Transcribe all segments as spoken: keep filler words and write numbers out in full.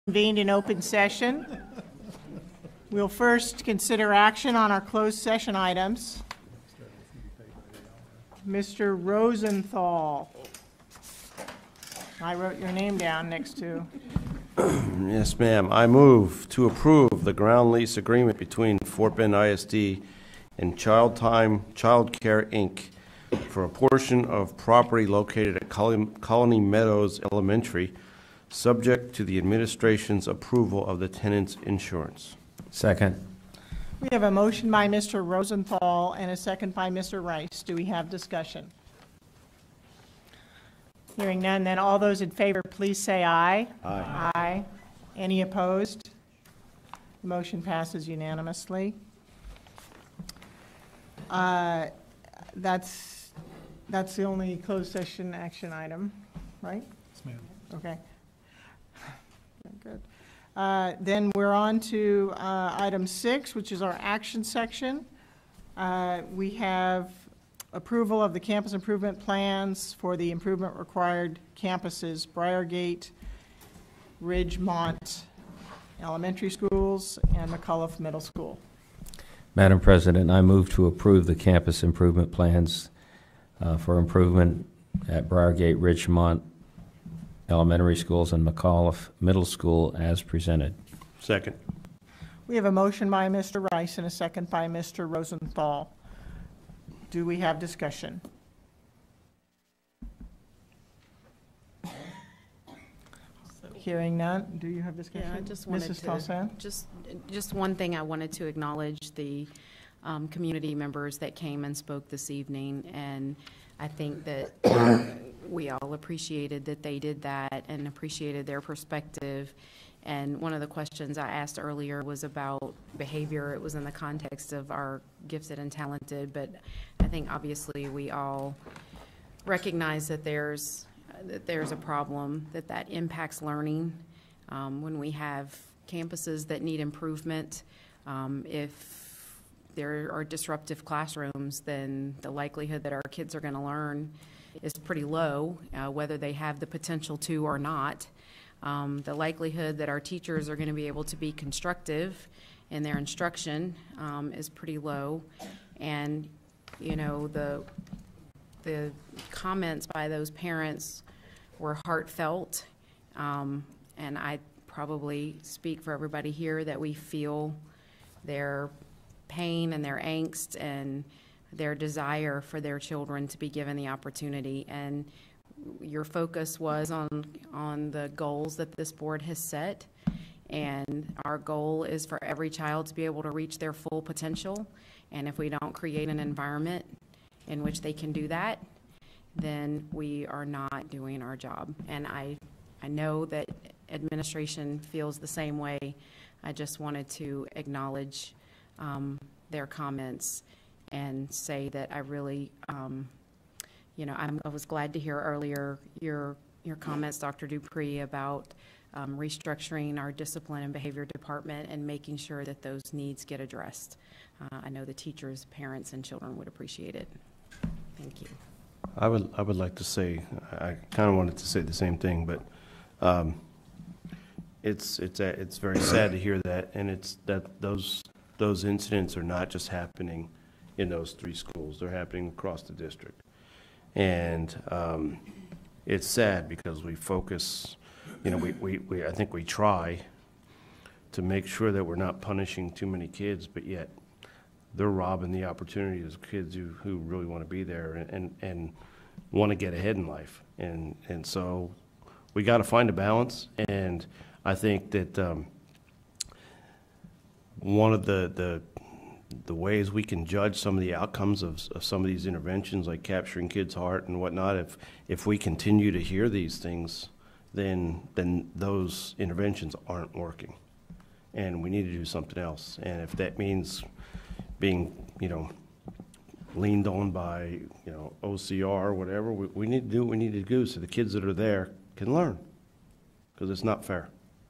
Convened in open session. We'll first consider action on our closed session items. Mister Rosenthal. I wrote your name down next to. Yes, ma'am. I move to approve the ground lease agreement between Fort Bend I S D and Child Time Child Care, Incorporated for a portion of property located at Colony Meadows Elementary, subject to the administration's approval of the tenant's insurance. Second. We have a motion by Mister Rosenthal and a second by Mister Rice. Do we have discussion? Hearing none, then all those in favor, please say aye. Aye. Aye. Any opposed? The motion passes unanimously. Uh, that's, that's the only closed session action item, right? Yes, ma'am. Okay. Good. Uh, then we're on to uh, item six, which is our action section. Uh, we have approval of the campus improvement plans for the improvement required campuses, Briargate, Ridgemont Elementary Schools, and McCullough Middle School. Madam President, I move to approve the campus improvement plans uh, for improvement at Briargate, Ridgemont Elementary Schools, and McCullough Middle School as presented. Second. We have a motion by Mister Rice and a second by Mister Rosenthal. Do we have discussion? Hearing none. Do you have discussion? Yeah, I just wanted Missus to, Towson? just, just one thing I wanted to acknowledge the um, community members that came and spoke this evening, and I think that we all appreciated that they did that and appreciated their perspective. And one of the questions I asked earlier was about behavior. It was in the context of our gifted and talented, but I think obviously we all recognize that there's that there's a problem, that that impacts learning. Um, when we have campuses that need improvement, um, if there are disruptive classrooms, then the likelihood that our kids are going to learn is pretty low, uh, whether they have the potential to or not. Um, the likelihood that our teachers are going to be able to be constructive in their instruction um, is pretty low. And, you know, the the comments by those parents were heartfelt, um, and I probably speak for everybody here that we feel their pain and their angst and their desire for their children to be given the opportunity. And your focus was on on the goals that this board has set, and our goal is for every child to be able to reach their full potential. And if we don't create an environment in which they can do that, then we are not doing our job. And I, I know that administration feels the same way. I just wanted to acknowledge um, their comments and say that I really, um, you know, I'm, I was glad to hear earlier your your comments, Doctor Dupree, about um, restructuring our discipline and behavior department and making sure that those needs get addressed. Uh, I know the teachers, parents, and children would appreciate it. Thank you. I would I would like to say, I kind of wanted to say the same thing, but um, it's it's a, it's very sad to hear that, and it's that those those incidents are not just happening in those three schools; they're happening across the district, and um, it's sad because we focus, you know, we, we, we I think we try to make sure that we're not punishing too many kids, but yet they're robbing the opportunity of kids who, who really want to be there and, and, and want to get ahead in life. And, and so we got to find a balance. And I think that um, one of the, the, the ways we can judge some of the outcomes of, of some of these interventions, like capturing kids' heart and whatnot, if, if we continue to hear these things, then, then those interventions aren't working. And we need to do something else. And if that means being, you know, leaned on by, you know, O C R or whatever, we, we need to do what we need to do so the kids that are there can learn, because it's not fair.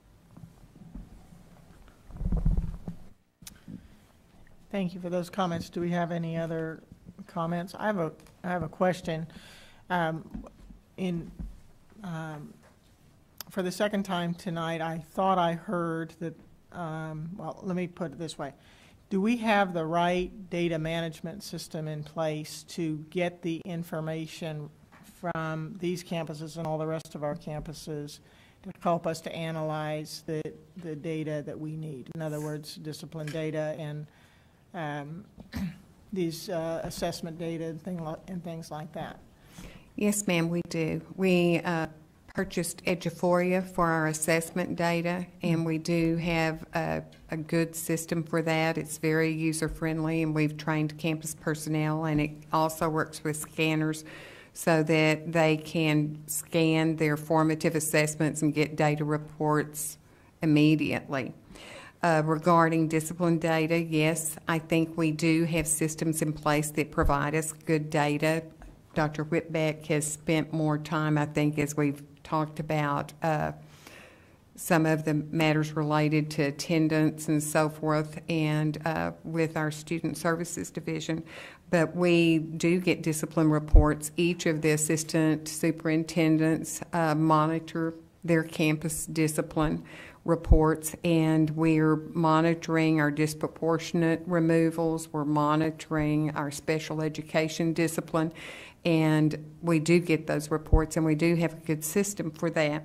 Thank you for those comments. Do we have any other comments? I have a I have a question. Um, in um, for the second time tonight, I thought I heard that, um, well, let me put it this way. Do we have the right data management system in place to get the information from these campuses and all the rest of our campuses to help us to analyze the, the data that we need? In other words, discipline data and um, these uh, assessment data and, thing li- and things like that. Yes, ma'am, we do. We uh, purchased Eduphoria for our assessment data, and we do have a, a good system for that. It's very user-friendly, and we've trained campus personnel, and it also works with scanners so that they can scan their formative assessments and get data reports immediately. Uh, regarding discipline data, yes, I think we do have systems in place that provide us good data. Doctor Whitbeck has spent more time, I think, as we've talked about uh, some of the matters related to attendance and so forth, and uh, with our Student Services Division. But we do get discipline reports. Each of the assistant superintendents uh, monitor their campus discipline reports, and we're monitoring our disproportionate removals. We're monitoring our special education discipline, and we do get those reports, and we do have a good system for that.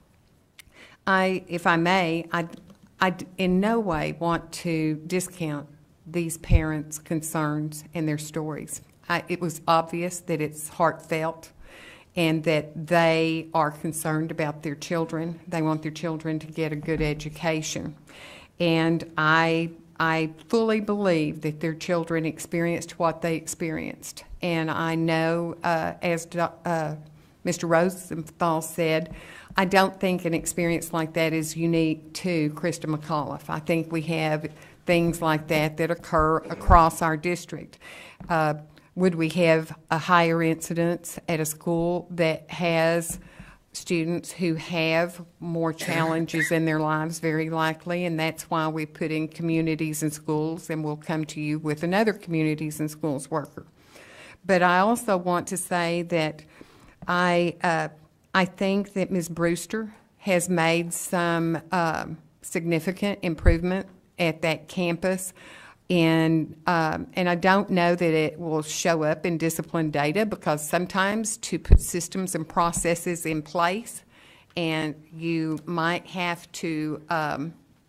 I, if I may, I, I in no way want to discount these parents' concerns and their stories. I, it was obvious that it's heartfelt and that they are concerned about their children. They want their children to get a good education. And I, I fully believe that their children experienced what they experienced. And I know, uh, as uh, Mister Rosenthal said, I don't think an experience like that is unique to Christa McAuliffe. I think we have things like that that occur across our district. Uh, would we have a higher incidence at a school that has students who have more challenges in their lives? Very likely, and that's why we put in communities and schools, and we'll come to you with another communities and schools worker. But I also want to say that I, uh, I think that Miz Brewster has made some um, significant improvement at that campus, and um, and I don't know that it will show up in discipline data, because sometimes to put systems and processes in place, and you might have to um,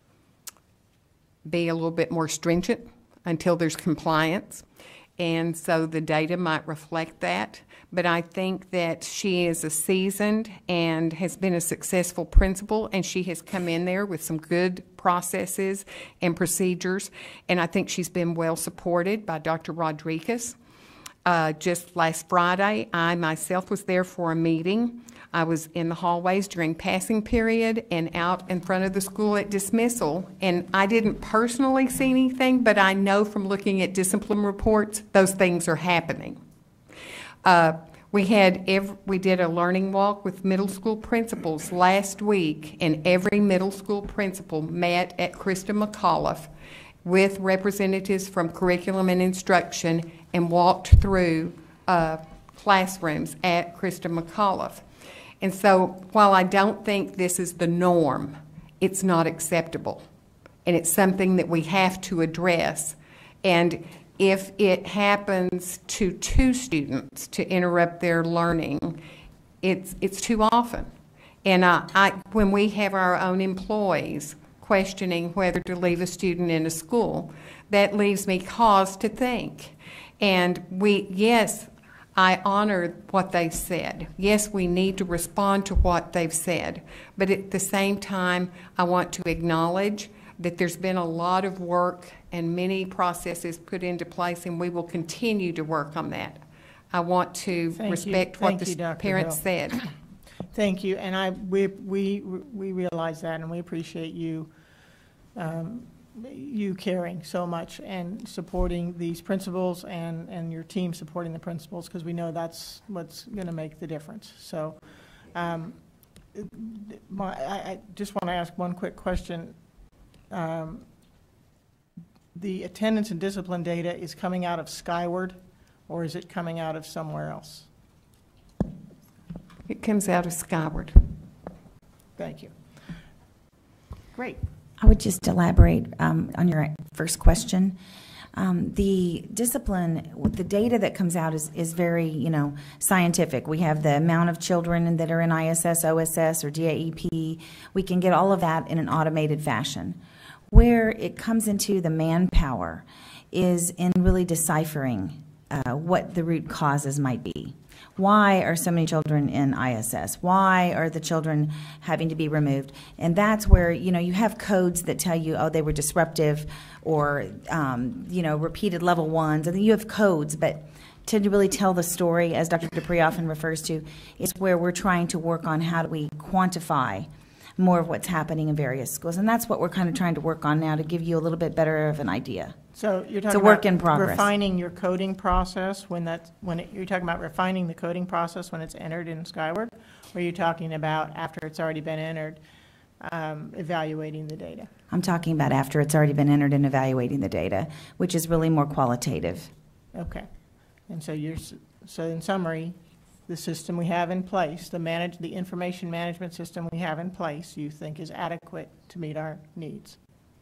be a little bit more stringent until there's compliance, and so the data might reflect that. But I think that she is a seasoned and has been a successful principal, and she has come in there with some good processes and procedures, and I think she's been well supported by Doctor Rodriguez. Uh, just last Friday, I myself was there for a meeting. I was in the hallways during passing period and out in front of the school at dismissal, and I didn't personally see anything, but I know from looking at discipline reports, those things are happening. Uh, we had every, we did a learning walk with middle school principals last week, and every middle school principal met at Christa McAuliffe with representatives from curriculum and instruction and walked through uh, classrooms at Christa McAuliffe. And so while I don't think this is the norm, it's not acceptable, and it's something that we have to address. And if it happens to two students to interrupt their learning, it's, it's too often. And I, I, when we have our own employees questioning whether to leave a student in a school, that leaves me cause to think. And we, yes, I honor what they said. Yes, we need to respond to what they've said. But at the same time, I want to acknowledge that there's been a lot of work and many processes put into place, and we will continue to work on that. I want to Thank respect you. what Thank the you, Doctor parents Hill. said. Thank you, and I we we we realize that, and we appreciate you um, you caring so much and supporting these principals, and and your team supporting the principals, because we know that's what's going to make the difference. So, um, my, I, I just want to ask one quick question. Um, the attendance and discipline data is coming out of Skyward, or is it coming out of somewhere else? It comes out of Skyward. Thank you. Great. I would just elaborate um, on your first question. Um, the discipline, the data that comes out is, is very, you know, scientific. We have the amount of children that are in I S S, O S S, or D A E P. We can get all of that in an automated fashion. Where it comes into the manpower is in really deciphering uh, what the root causes might be. Why are so many children in I S S? Why are the children having to be removed? And that's where, you know, you have codes that tell you, oh, they were disruptive or, um, you know, repeated level ones. And then you have codes, but to really tell the story, as Doctor Dupree often refers to, is where we're trying to work on how do we quantify more of what's happening in various schools. And that's what we're kind of trying to work on now to give you a little bit better of an idea. So you're It's talking a work about in progress. refining your coding process when that's, when it, you're talking about refining the coding process when it's entered in Skyward? Or are you talking about after it's already been entered, um, evaluating the data? I'm talking about after it's already been entered and evaluating the data, which is really more qualitative. Okay. And so you're, s- so in summary, the system we have in place, the manage, the information management system we have in place, you think is adequate to meet our needs?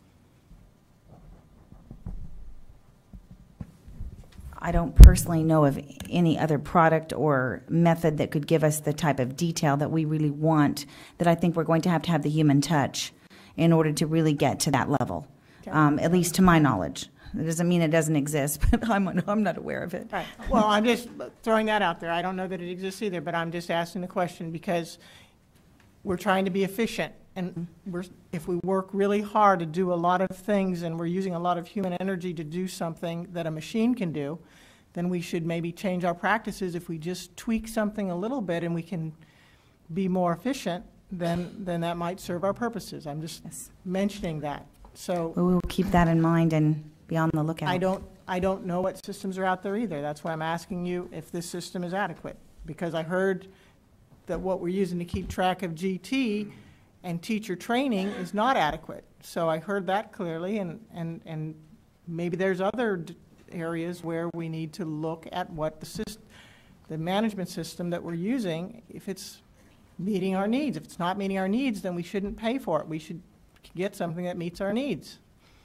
I don't personally know of any other product or method that could give us the type of detail that we really want, that I think we're going to have to have the human touch in order to really get to that level, Okay. um, at least to my knowledge. It doesn't mean it doesn't exist, but I'm, I'm not aware of it. Right. Well, I'm just throwing that out there. I don't know that it exists either, but I'm just asking the question because we're trying to be efficient. And we're, if we work really hard to do a lot of things and we're using a lot of human energy to do something that a machine can do, then we should maybe change our practices. If we just tweak something a little bit and we can be more efficient, then, then that might serve our purposes. I'm just Yes. mentioning that. So We will keep that in mind and be on the lookout. I don't, I don't know what systems are out there either. That's why I'm asking you if this system is adequate. Because I heard that what we're using to keep track of G T and teacher training is not adequate. So I heard that clearly, and, and, and maybe there's other d- areas where we need to look at what the system, the management system that we're using, if it's meeting our needs. If it's not meeting our needs, then we shouldn't pay for it. We should get something that meets our needs.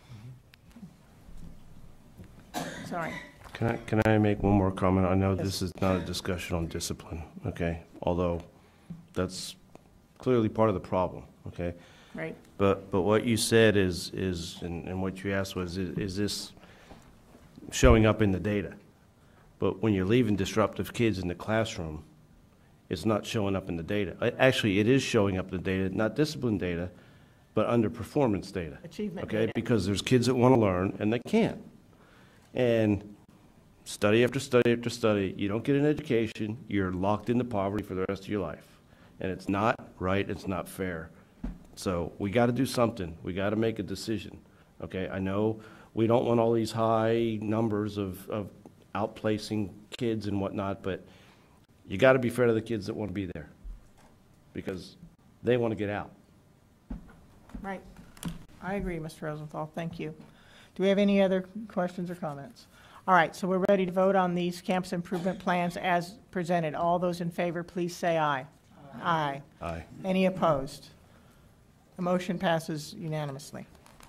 Sorry. Can I, can I make one more comment? I know Yes. this is not a discussion on discipline, okay? Although that's clearly part of the problem, okay? Right. But, but what you said is, is, and, and what you asked was, is, is this showing up in the data? But when you're leaving disruptive kids in the classroom, it's not showing up in the data. I- Actually, it is showing up in the data, not discipline data, but underperformance data. Achievement Okay, data. because there's kids that want to learn and they can't. And study after study after study, you don't get an education, you're locked into poverty for the rest of your life. And it's not right, it's not fair. So we got to do something. We got to make a decision. Okay, I know we don't want all these high numbers of, of outplacing kids and whatnot, but you got to be fair to the kids that want to be there because they want to get out. Right. I agree, Mister Rosenthal. Thank you. Do we have any other questions or comments? All right, so we're ready to vote on these campus improvement plans as presented. All those in favor, please say aye. Aye. Aye. Any opposed? The motion passes unanimously.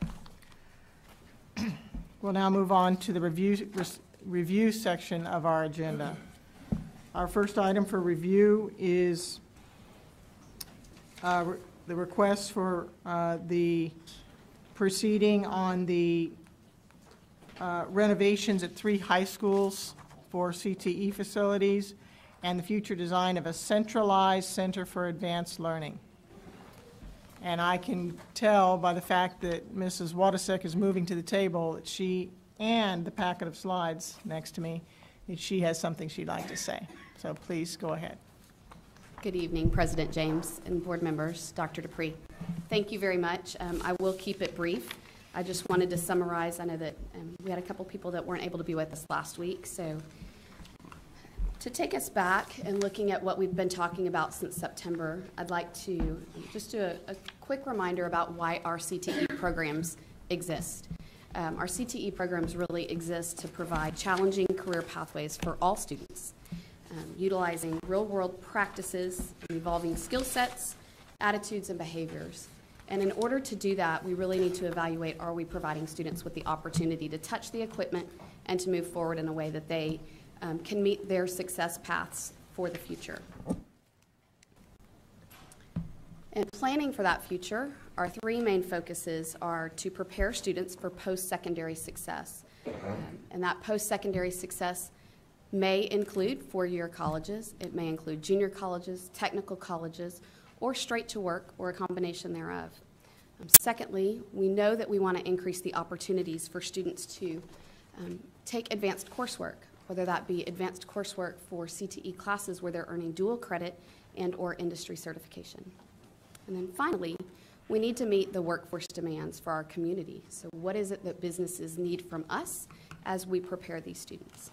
We'll now move on to the review, res- review section of our agenda. Our first item for review is uh, re- the request for uh, the proceeding on the uh, renovations at three high schools for C T E facilities and the future design of a centralized center for advanced learning. And I can tell by the fact that Missus Wadasek is moving to the table that she, and the packet of slides next to me, that she has something she'd like to say. So please go ahead. Good evening, President James and board members, Doctor Dupree. Thank you very much. Um, I will keep it brief. I just wanted to summarize. I know that um, we had a couple people that weren't able to be with us last week. So to take us back and looking at what we've been talking about since September, I'd like to just do a, a quick reminder about why our C T E programs exist. Um, our C T E programs really exist to provide challenging career pathways for all students, um, utilizing real-world practices and evolving skill sets attitudes, and behaviors. And in order to do that, we really need to evaluate, are we providing students with the opportunity to touch the equipment and to move forward in a way that they um, can meet their success paths for the future. And planning for that future, our three main focuses are to prepare students for post-secondary success. Um, and that post-secondary success may include four-year colleges, it may include junior colleges, technical colleges, or straight to work, or a combination thereof. Um, secondly, we know that we want to increase the opportunities for students to um, take advanced coursework, whether that be advanced coursework for C T E classes where they're earning dual credit and or industry certification. And then finally, we need to meet the workforce demands for our community. So what is it that businesses need from us as we prepare these students?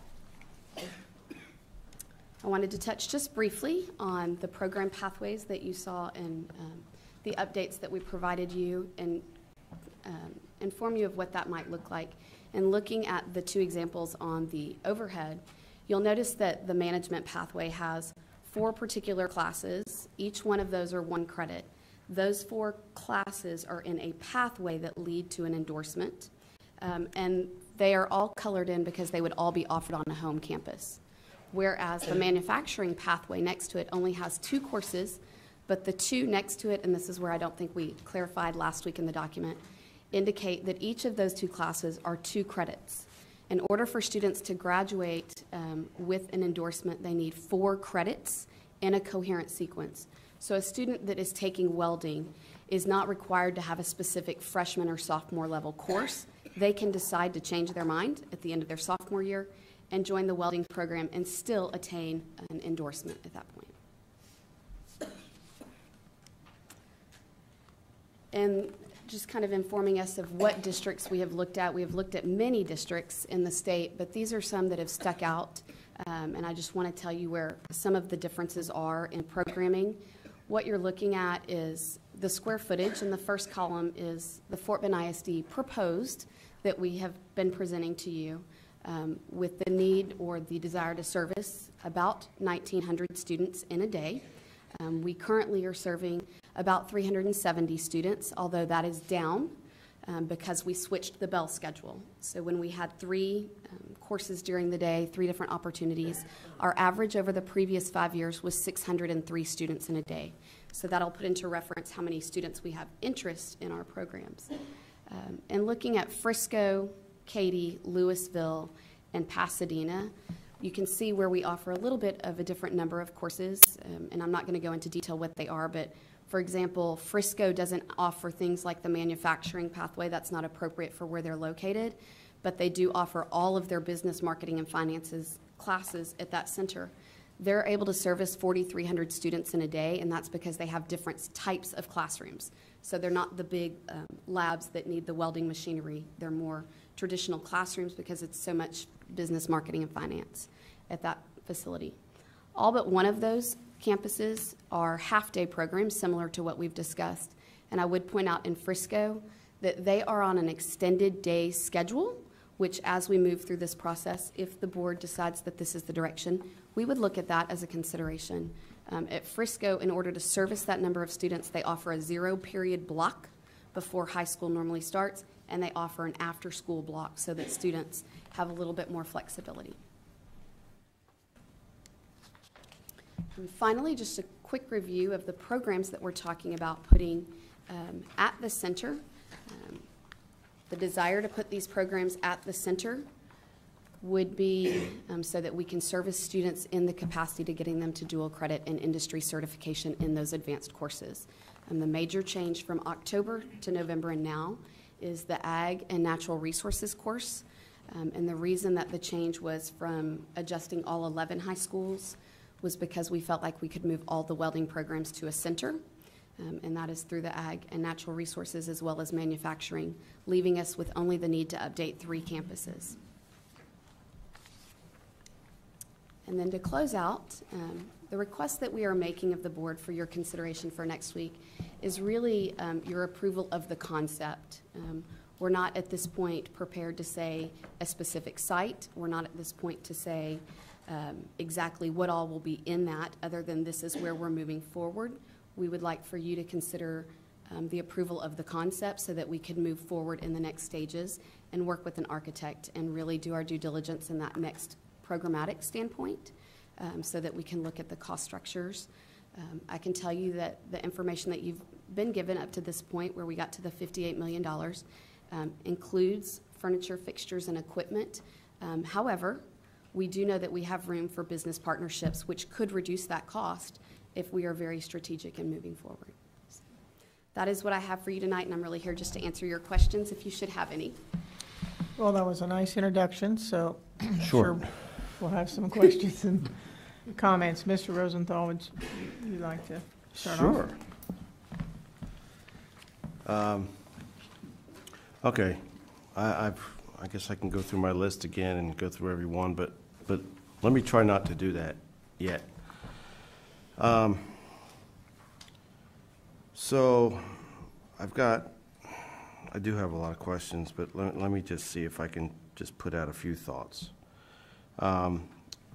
I wanted to touch just briefly on the program pathways that you saw in um, the updates that we provided you and um, inform you of what that might look like. And looking at the two examples on the overhead, you'll notice that the management pathway has four particular classes. Each one of those are one credit. Those four classes are in a pathway that lead to an endorsement, um, and they are all colored in because they would all be offered on a home campus. Whereas the manufacturing pathway next to it only has two courses, but the two next to it, and this is where I don't think we clarified last week in the document, indicate that each of those two classes are two credits. In order for students to graduate um, with an endorsement, they need four credits in a coherent sequence. So a student that is taking welding is not required to have a specific freshman or sophomore level course. They can decide to change their mind at the end of their sophomore year and join the welding program and still attain an endorsement at that point. And just kind of informing us of what districts we have looked at. We have looked at many districts in the state, but these are some that have stuck out. Um, and I just want to tell you where some of the differences are in programming. What you're looking at is the square footage, and the first column is the Fort Bend I S D proposed that we have been presenting to you. Um, with the need or the desire to service about nineteen hundred students in a day. Um, we currently are serving about three hundred seventy students, although that is down um, because we switched the bell schedule. So when we had three um, courses during the day, three different opportunities, our average over the previous five years was six hundred three students in a day. So that'll put into reference how many students we have interest in our programs. Um, and looking at Frisco, Katy, Louisville, and Pasadena, you can see where we offer a little bit of a different number of courses, um, and I'm not going to go into detail what they are, but for example, Frisco doesn't offer things like the manufacturing pathway. That's not appropriate for where they're located, but they do offer all of their business, marketing, and finances classes at that center. They're able to service forty-three hundred students in a day, and that's because they have different types of classrooms. So they're not the big um, labs that need the welding machinery. They're more traditional classrooms because it's so much business, marketing, and finance at that facility. All but one of those campuses are half-day programs similar to what we've discussed. And I would point out in Frisco that they are on an extended day schedule, which as we move through this process, if the board decides that this is the direction, we would look at that as a consideration. Um, at Frisco, in order to service that number of students, they offer a zero-period block before high school normally starts, and they offer an after-school block so that students have a little bit more flexibility. And finally, just a quick review of the programs that we're talking about putting um, at the center. Um, the desire to put these programs at the center would be um, so that we can service students in the capacity to getting them to dual credit and industry certification in those advanced courses. And the major change from October to November and now is the Ag and Natural Resources course. Um, and the reason that the change was from adjusting all eleven high schools was because we felt like we could move all the welding programs to a center, um, and that is through the Ag and Natural Resources as well as manufacturing, leaving us with only the need to update three campuses. And then to close out, um, the request that we are making of the board for your consideration for next week is really um, your approval of the concept. Um, we're not at this point prepared to say a specific site. We're not at this point to say um, exactly what all will be in that, other than this is where we're moving forward. we would like for you to consider um, the approval of the concept so that we can move forward in the next stages and work with an architect and really do our due diligence in that next programmatic standpoint, um, so that we can look at the cost structures. Um, I can tell you that the information that you've been given up to this point, where we got to the fifty-eight million dollars, um, includes furniture, fixtures, and equipment. Um, however, we do know that we have room for business partnerships, which could reduce that cost if we are very strategic in moving forward. So that is what I have for you tonight, and I'm really here just to answer your questions if you should have any. Well, that was a nice introduction, so I'm Sure. sure we'll have some questions and comments. Mister Rosenthal, would you you like to start off? Sure. Um, okay, I, I've, I guess I can go through my list again and go through every one, but, but let me try not to do that yet. Um, so I've got, I do have a lot of questions, but let, let me just see if I can just put out a few thoughts. Um,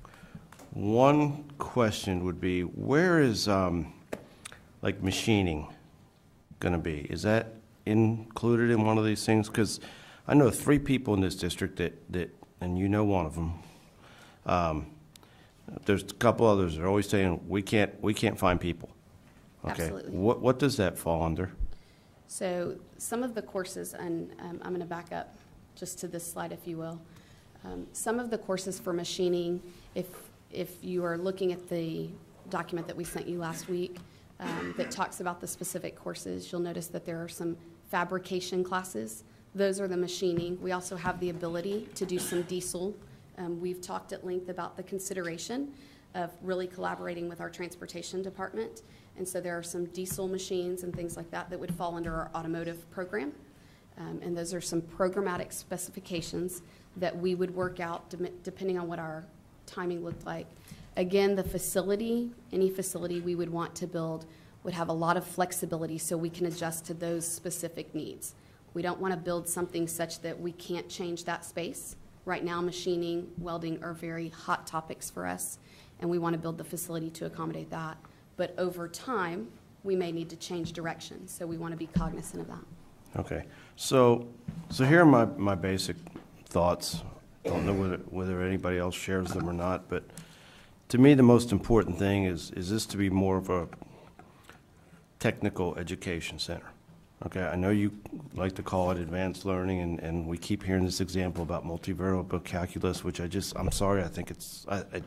one question would be, where is, um, like machining going to be? Is that included in one of these things? Because I know three people in this district that, that, and you know one of them. Um, there's a couple others that are always saying, we can't, we can't find people. Okay. Absolutely. What, what does that fall under? So some of the courses, and um, I'm going to back up just to this slide, if you will. Um, some of the courses for machining, if, if you are looking at the document that we sent you last week, Um, that talks about the specific courses, you'll notice that there are some fabrication classes. Those are the machining. We also have the ability to do some diesel. Um, we've talked at length about the consideration of really collaborating with our transportation department. And so there are some diesel machines and things like that that would fall under our automotive program. Um, and those are some programmatic specifications that we would work out de- depending on what our timing looked like. Again, the facility, any facility we would want to build would have a lot of flexibility so we can adjust to those specific needs. We don't want to build something such that we can't change that space. Right now, machining, welding are very hot topics for us, and we want to build the facility to accommodate that. But over time, we may need to change direction, so we want to be cognizant of that. Okay, so, so here are my, my basic thoughts. Don't know whether, whether anybody else shares them or not, but to me, the most important thing is, is this to be more of a technical education center. Okay, I know you like to call it advanced learning, and, and we keep hearing this example about multivariable calculus, which I just, I'm sorry, I think it's, I, I,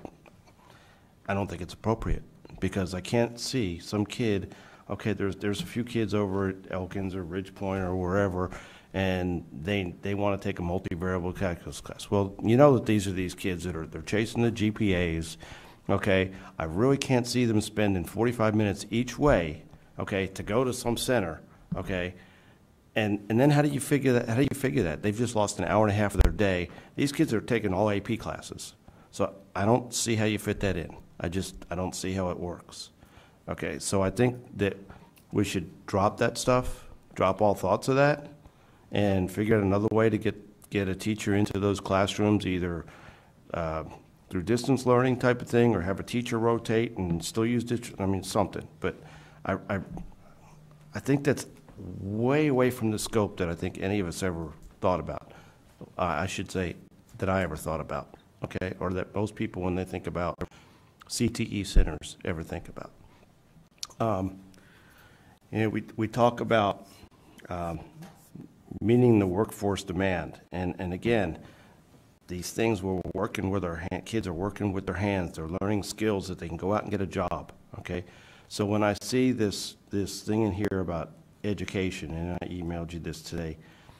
I don't think it's appropriate, because I can't see some kid, okay, there's, there's a few kids over at Elkins or Ridge Point or wherever, and they, they want to take a multivariable calculus class. Well, you know that these are these kids that are, they're chasing the G P As. Okay, I really can't see them spending forty-five minutes each way, okay, to go to some center, okay, and and then how do you figure that? How do you figure that? They've just lost an hour and a half of their day. These kids are taking all A P classes, so I don't see how you fit that in. I just I don't see how it works. Okay, so I think that we should drop that stuff, drop all thoughts of that, and figure out another way to get get a teacher into those classrooms, either Uh, through distance learning type of thing, or have a teacher rotate and still use digital, I mean, something. But I, I, I think that's way away from the scope that I think any of us ever thought about. Uh, I should say that I ever thought about, okay? Or that most people, when they think about C T E centers, ever think about. Um, you know, we, we talk about um, meeting the workforce demand. And, and again, these things where we're working with our hand, kids are working with their hands, they're learning skills that they can go out and get a job, okay? So when I see this, this thing in here about education, and I emailed you this today,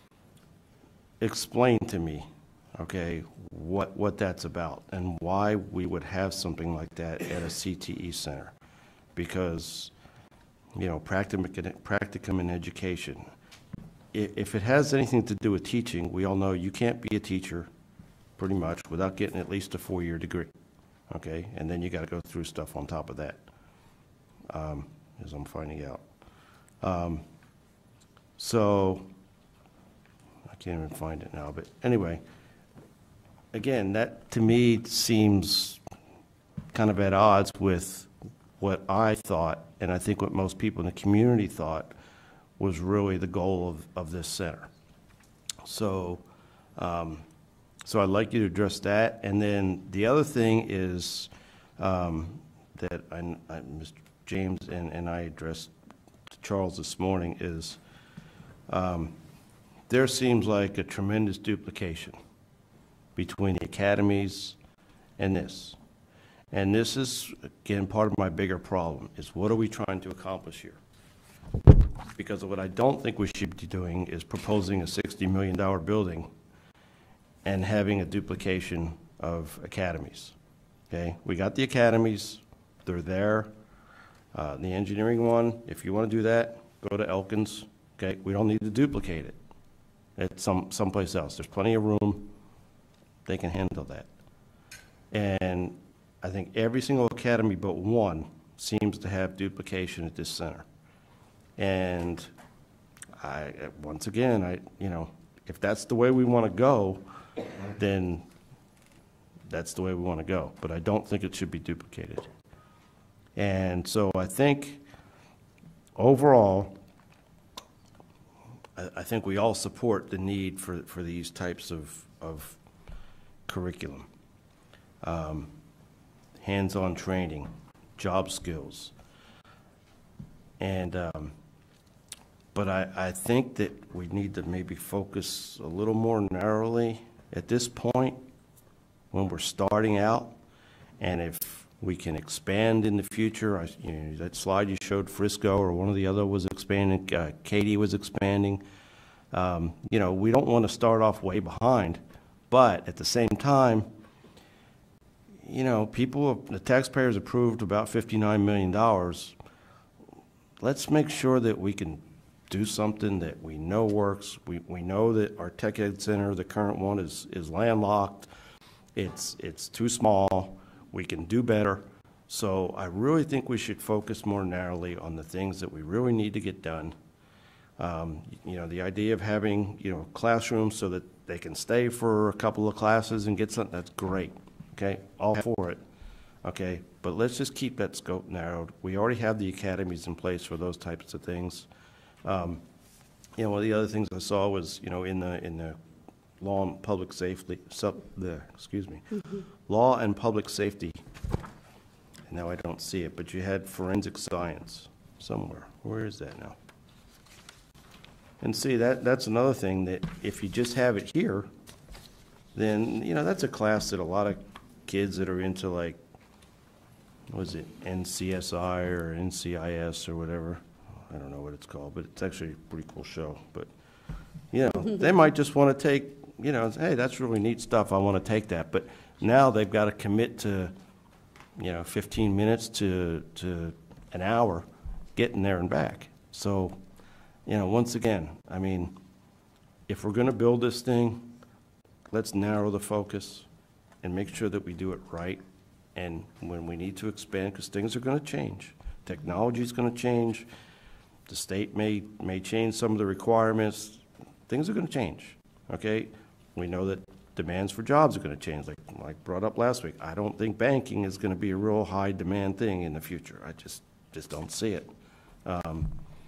explain to me, okay, what, what that's about and why we would have something like that at a C T E center. Because, you know, practicum, practicum in education, if, if it has anything to do with teaching, we all know you can't be a teacher pretty much without getting at least a four-year degree, okay? And then you got to go through stuff on top of that, um, as I'm finding out. Um, so, I can't even find it now, but anyway, again, that to me seems kind of at odds with what I thought, and I think what most people in the community thought, was really the goal of, of this center. So, um, so I'd like you to address that. And then the other thing is um, that I, I, Mister James and, and I addressed to Charles this morning is um, there seems like a tremendous duplication between the academies and this. And this is, again, part of my bigger problem, is what are we trying to accomplish here? Because what I don't think we should be doing is proposing a sixty million dollar building and having a duplication of academies, okay? We got the academies, they're there. Uh, the engineering one, if you want to do that, go to Elkins, okay? We don't need to duplicate it at some someplace else. There's plenty of room. They can handle that. And I think every single academy but one seems to have duplication at this center. And I, once again, I, you know, if that's the way we want to go, then that's the way we want to go. But I don't think it should be duplicated. And so I think overall, I, I think we all support the need for, for these types of, of curriculum. Um, hands-on training, job skills. And, um, but I, I think that we need to maybe focus a little more narrowly at this point when we're starting out. And if we can expand in the future, I, you know, that slide you showed Frisco or one of the other was expanding, uh, Katy was expanding. Um, you know, we don't want to start off way behind, but at the same time, you know, people, the taxpayers approved about fifty-nine million dollars. Let's make sure that we can do something that we know works. We, we know that our Tech Ed Center, the current one, is, is landlocked. It's, it's too small. We can do better. So I really think we should focus more narrowly on the things that we really need to get done. Um, you know, the idea of having, you know, classrooms so that they can stay for a couple of classes and get something, that's great. Okay, all for it, okay? But let's just keep that scope narrowed. We already have the academies in place for those types of things. Um, you know, one of the other things I saw was, you know, in the, in the law and public safety, sub, the, excuse me, mm-hmm. law and public safety, and now I don't see it, but you had forensic science somewhere. Where is that now? And see, that, that's another thing that if you just have it here, then, you know, that's a class that a lot of kids that are into, like, what is it, N C S I or N C I S or whatever, I don't know what it's called, but it's actually a pretty cool show. But, you know, they might just want to take, you know, hey, that's really neat stuff, I want to take that. But now they've got to commit to, you know, fifteen minutes to, to an hour getting there and back. So, you know, once again, I mean, if we're going to build this thing, let's narrow the focus and make sure that we do it right. And when we need to expand, because things are going to change. Technology is going to change. The state may, may change some of the requirements. Things are going to change, okay? We know that demands for jobs are going to change, like like brought up last week. I don't think banking is going to be a real high demand thing in the future. I just, just don't see it. Um,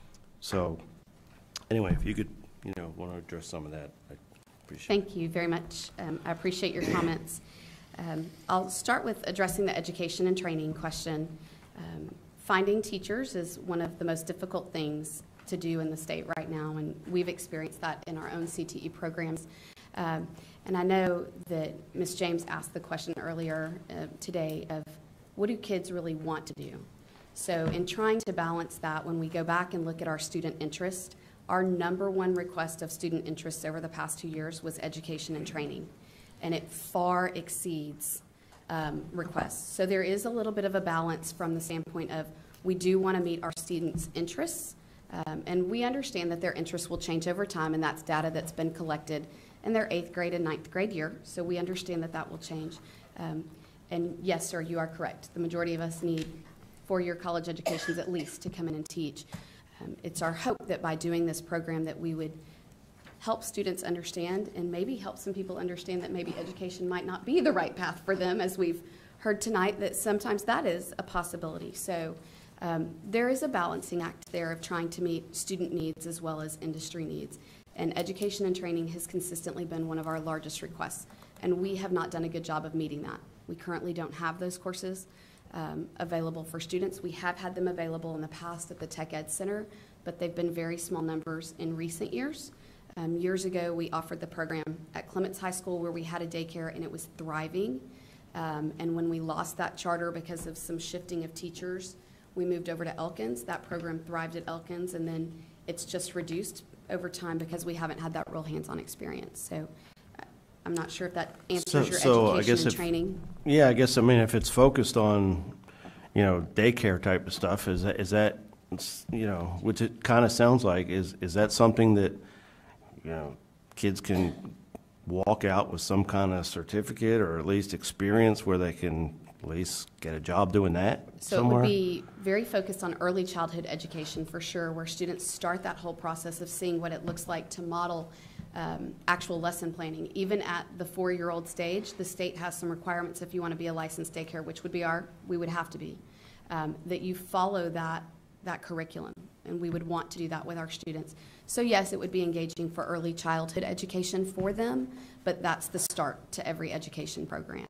so anyway, if you could, you know, want to address some of that, I appreciate it. Thank you very much. Um, I appreciate your comments. Um, I'll start with addressing the education and training question. Um, finding teachers is one of the most difficult things to do in the state right now, and we've experienced that in our own C T E programs. Um, and I know that Miz James asked the question earlier uh, today of what do kids really want to do? So in trying to balance that, when we go back and look at our student interest, our number one request of student interest over the past two years was education and training, and it far exceeds um, requests. So there is a little bit of a balance from the standpoint of we do want to meet our students' interests, um, and we understand that their interests will change over time, and that's data that's been collected in their eighth grade and ninth grade year, so we understand that that will change. Um, and yes, sir, you are correct. The majority of us need four-year college educations at least to come in and teach. Um, it's our hope that by doing this program that we would help students understand and maybe help some people understand that maybe education might not be the right path for them, as we've heard tonight that sometimes that is a possibility. So um, there is a balancing act there of trying to meet student needs as well as industry needs. And education and training has consistently been one of our largest requests, and we have not done a good job of meeting that. We currently don't have those courses um, available for students. We have had them available in the past at the Tech Ed Center, but they've been very small numbers in recent years. Um, years ago, we offered the program at Clements High School where we had a daycare and it was thriving. Um, and when we lost that charter because of some shifting of teachers, we moved over to Elkins. That program thrived at Elkins, and then it's just reduced over time because we haven't had that real hands-on experience. So uh, I'm not sure if that answers So- your so I education guess and if- training. Yeah, I guess, I mean, if it's focused on, you know, daycare type of stuff, is that, is that, you know, which it kind of sounds like, is, is that something that, you know, kids can walk out with some kind of certificate or at least experience where they can at least get a job doing that So somewhere? it would be very focused on early childhood education for sure, where students start that whole process of seeing what it looks like to model um, actual lesson planning. Even at the four-year-old stage, the state has some requirements if you want to be a licensed daycare, which would be our, we would have to be, um, that you follow that, that curriculum, and we would want to do that with our students. So yes, it would be engaging for early childhood education for them, but that's the start to every education program.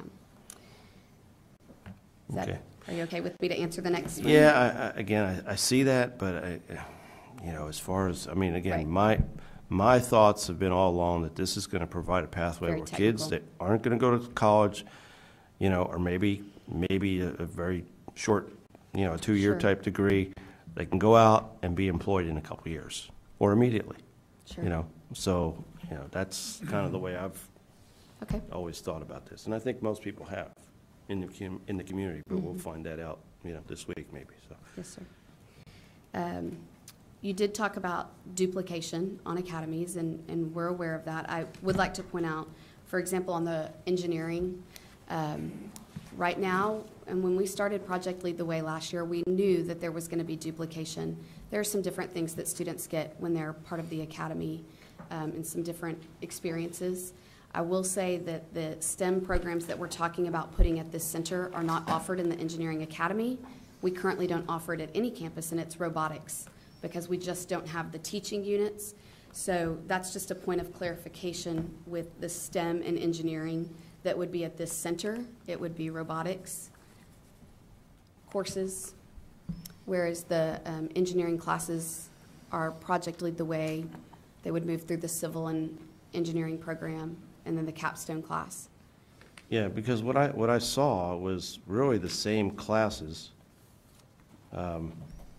Is that, Okay. Are you okay with me to answer the next one? Yeah, I, I, again, I, I see that, but I, you know, as far as, I mean, Right. again, my, my thoughts have been all along that this is going to provide a pathway Very where kids that technical. aren't going to go to college, you know, or maybe, maybe a, a very short, you know, a two-year Sure. type degree, they can go out and be employed in a couple of years or immediately, Sure. you know? So, you know, that's kind of the way I've Okay. always thought about this. And I think most people have in the, com- in the community, but we'll find that out, you know, this week maybe, so. Yes, sir. Um, You did talk about duplication on academies, and, and we're aware of that. I would like to point out, for example, on the engineering, um, right now, and when we started Project Lead the Way last year, we knew that there was going to be duplication. There are some different things that students get when they're part of the academy, um, and some different experiences. I will say that the STEM programs that we're talking about putting at this center are not offered in the engineering academy. We currently don't offer it at any campus, and it's robotics, because we just don't have the teaching units. So that's just a point of clarification with the STEM and engineering that would be at this center. It would be robotics courses, whereas the um, engineering classes are Project Lead the Way. They would move through the civil and engineering program and then the capstone class. Yeah, because what I, what I saw was really the same classes, um,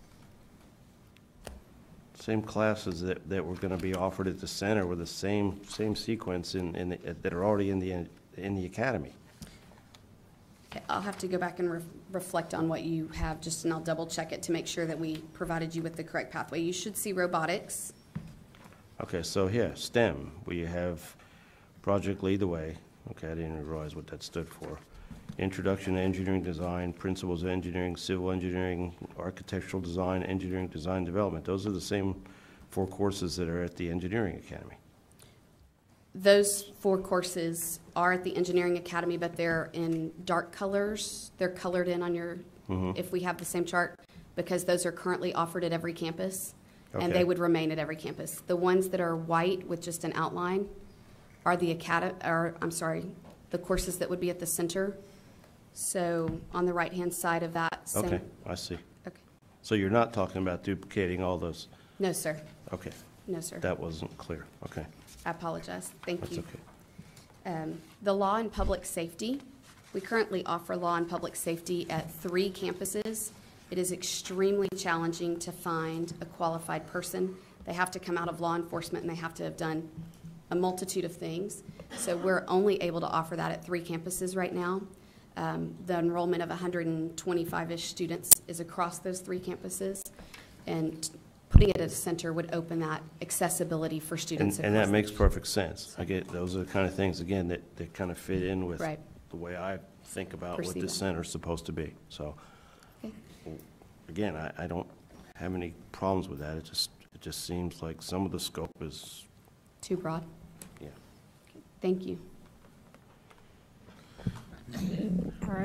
same classes that, that were going to be offered at the center were the same, same sequence in, in, the- that are already in the, in the academy. Okay, I'll have to go back and re- reflect on what you have, just, and I'll double check it to make sure that we provided you with the correct pathway. You should see robotics. Okay, so here, STEM, we have Project Lead the Way. Okay, I didn't realize what that stood for. Introduction to Engineering Design, Principles of Engineering, Civil Engineering, Architectural Design, Engineering Design Development. Those are the same four courses that are at the Engineering Academy. Those four courses are at the Engineering Academy, but they're in dark colors. They're colored in on your, if we have the same chart, because those are currently offered at every campus, and Okay. they would remain at every campus. The ones that are white with just an outline are the academy, or, I'm sorry, the courses that would be at the center. So on the right-hand side of that. same- Okay, I see. Okay. So you're not talking about duplicating all those, No, sir. okay, No, sir. that wasn't clear, okay, I apologize. Thank that's you. okay. Um, The law and public safety, we currently offer law and public safety at three campuses. It is extremely challenging to find a qualified person. They have to come out of law enforcement, and they have to have done a multitude of things. So we're only able to offer that at three campuses right now. Um, The enrollment of one hundred twenty-five-ish students is across those three campuses, and putting it at a center would open that accessibility for And, students. and that across makes the- perfect sense. I get, those are the kind of things, again, that, that kind of fit in with Right. the way I think about what Perceive this it. center's supposed to be. So, Okay. again, I, I don't have any problems with that. It just, it just seems like some of the scope is, Too broad? yeah. Thank you. All right.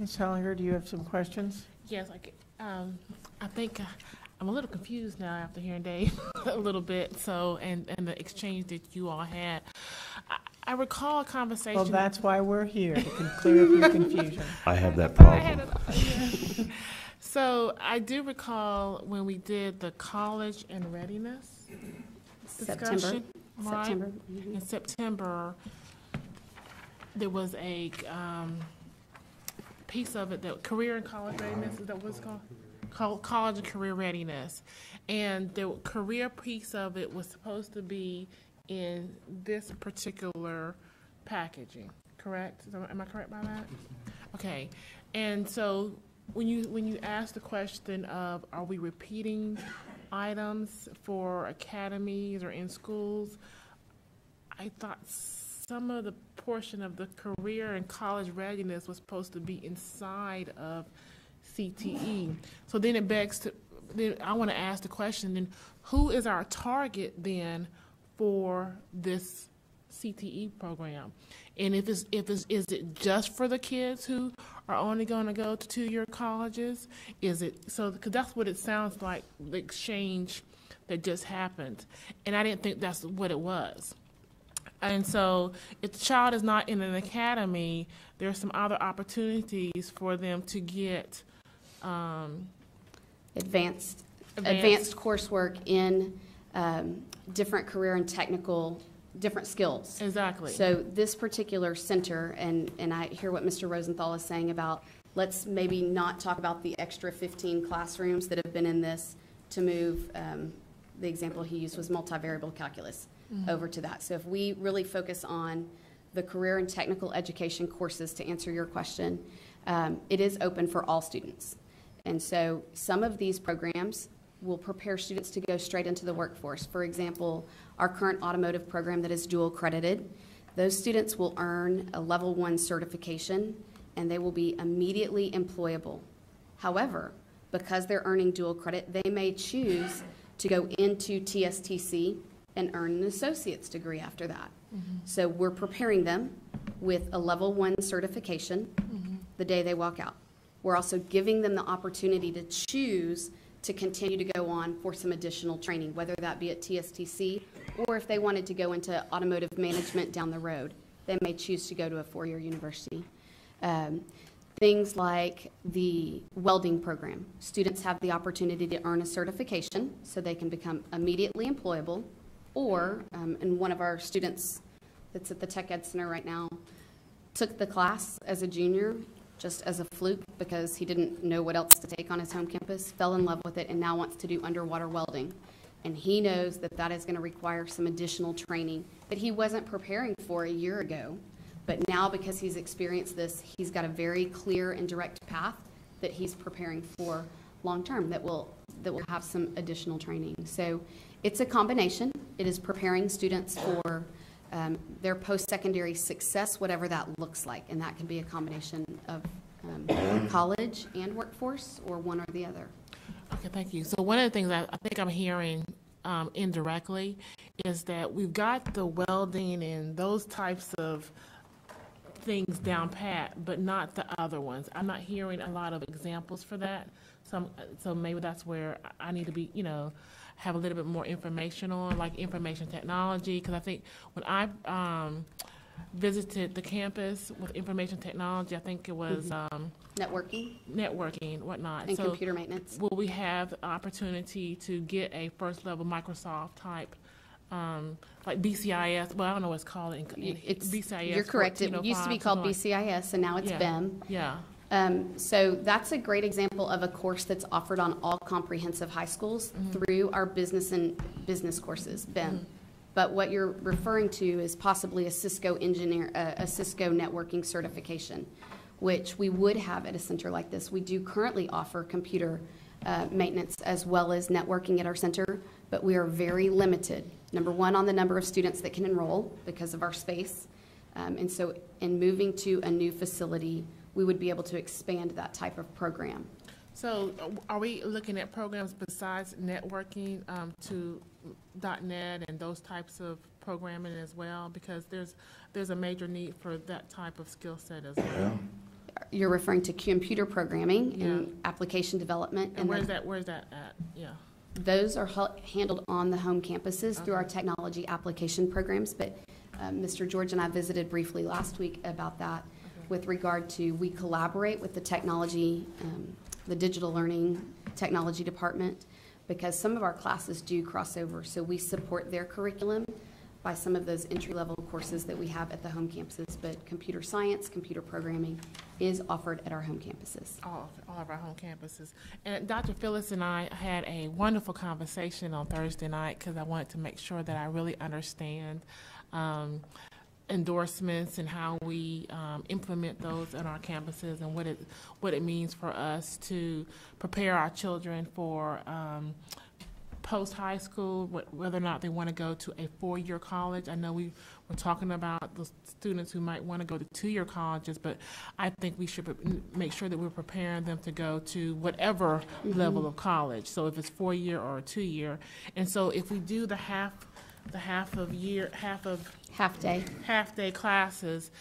Miz Hellinger, do you have some questions? Yes, I, c- um, I think uh, I'm a little confused now after hearing Dave a little bit. So, and, and the exchange that you all had, I, I recall a conversation. Well, that's why we're here, to con- clear up your confusion. I have that I had problem. it- yeah. So I do recall when we did the college and readiness September. discussion, right? September. Mhm. In September, there was a um, piece of it that career and college readiness, is that what it's called? Col- College and career readiness. And the career piece of it was supposed to be in this particular packaging, correct? Is that- Am I correct by that? Okay. And so when you, when you ask the question of, are we repeating items for academies or in schools, I thought some of the portion of the career and college readiness was supposed to be inside of C T E. So then it begs to, then I want to ask the question, then who is our target then for this C T E program? And if it's, if it's, is it just for the kids who are only going to go to two-year colleges? Is it, so, because that's what it sounds like, the exchange that just happened. And I didn't think that's what it was. And so if the child is not in an academy, there are some other opportunities for them to get um, Advanced, Advanced. advanced coursework in um, different career and technical, different skills. exactly. So this particular center, and, and I hear what Mister Rosenthal is saying about, let's maybe not talk about the extra fifteen classrooms that have been in this to move, um, the example he used was multivariable calculus over to that. So if we really focus on the career and technical education courses, to answer your question, um, it is open for all students. And so some of these programs will prepare students to go straight into the workforce. For example, our current automotive program that is dual credited, those students will earn a level one certification and they will be immediately employable. However, because they're earning dual credit, they may choose to go into T S T C and earn an associate's degree after that. Mm-hmm. So we're preparing them with a level one certification mm-hmm. the day they walk out. We're also giving them the opportunity to choose to continue to go on for some additional training, whether that be at T S T C or if they wanted to go into automotive management down the road, they may choose to go to a four-year university. Um, things like the welding program. Students have the opportunity to earn a certification so they can become immediately employable. Or, um, and one of our students that's at the Tech Ed Center right now took the class as a junior just as a fluke because he didn't know what else to take on his home campus, fell in love with it, and now wants to do underwater welding. And he knows that that is going to require some additional training that he wasn't preparing for a year ago. But now, because he's experienced this, he's got a very clear and direct path that he's preparing for long term that will that will have some additional training. So it's a combination. It is preparing students for um, their post-secondary success, whatever that looks like, and that can be a combination of um, college and workforce, or one or the other. Okay, thank you. So one of the things I, I think I'm hearing um, indirectly is that we've got the welding and those types of things down pat, but not the other ones. I'm not hearing a lot of examples for that. So, I'm, so maybe that's where I need to be, you know, have a little bit more information on, like information technology, because I think when I um, visited the campus with information technology, I think it was Mm-hmm. um, Networking networking, whatnot. and So computer maintenance. will we have the opportunity to get a first level Microsoft type, um, like B C I S? Well, I don't know what it's called. In, in It's, B C I S you're correct. It used to be called something B C I S, and now it's Yeah. B E M. Yeah. Um, so that's a great example of a course that's offered on all comprehensive high schools Mm-hmm. through our business and business courses, B E M. Mm-hmm. But what you're referring to is possibly a Cisco engineer, uh, a Cisco networking certification, which we would have at a center like this. We do currently offer computer uh, maintenance as well as networking at our center, but we are very limited. Number one, on the number of students that can enroll because of our space. Um, and so in moving to a new facility, we would be able to expand that type of program. So uh, are we looking at programs besides networking um, to .NET and those types of programming as well? Because there's there's a major need for that type of skill set as well. You're referring to computer programming Yeah. and application development. And the- where's that, where's that at? Yeah. Those are hu- handled on the home campuses through our technology application programs, but um, Mister George and I visited briefly last week about that with regard to, we collaborate with the technology, um, the digital learning technology department, because some of our classes do cross over, so we support their curriculum by some of those entry-level courses that we have at the home campuses, but computer science, computer programming is offered at our home campuses. All of, all of our home campuses. And Doctor Phyllis and I had a wonderful conversation on Thursday night because I wanted to make sure that I really understand um, endorsements and how we um, implement those on our campuses and what it what it means for us to prepare our children for um, post-high school, wh- whether or not they want to go to a four-year college. I know we were talking about the students who might want to go to two-year colleges, but I think we should pre- make sure that we're preparing them to go to whatever mm-hmm. level of college. So if it's four-year or a two-year. And so if we do the half, the half of year, half of Half day. half-day classes,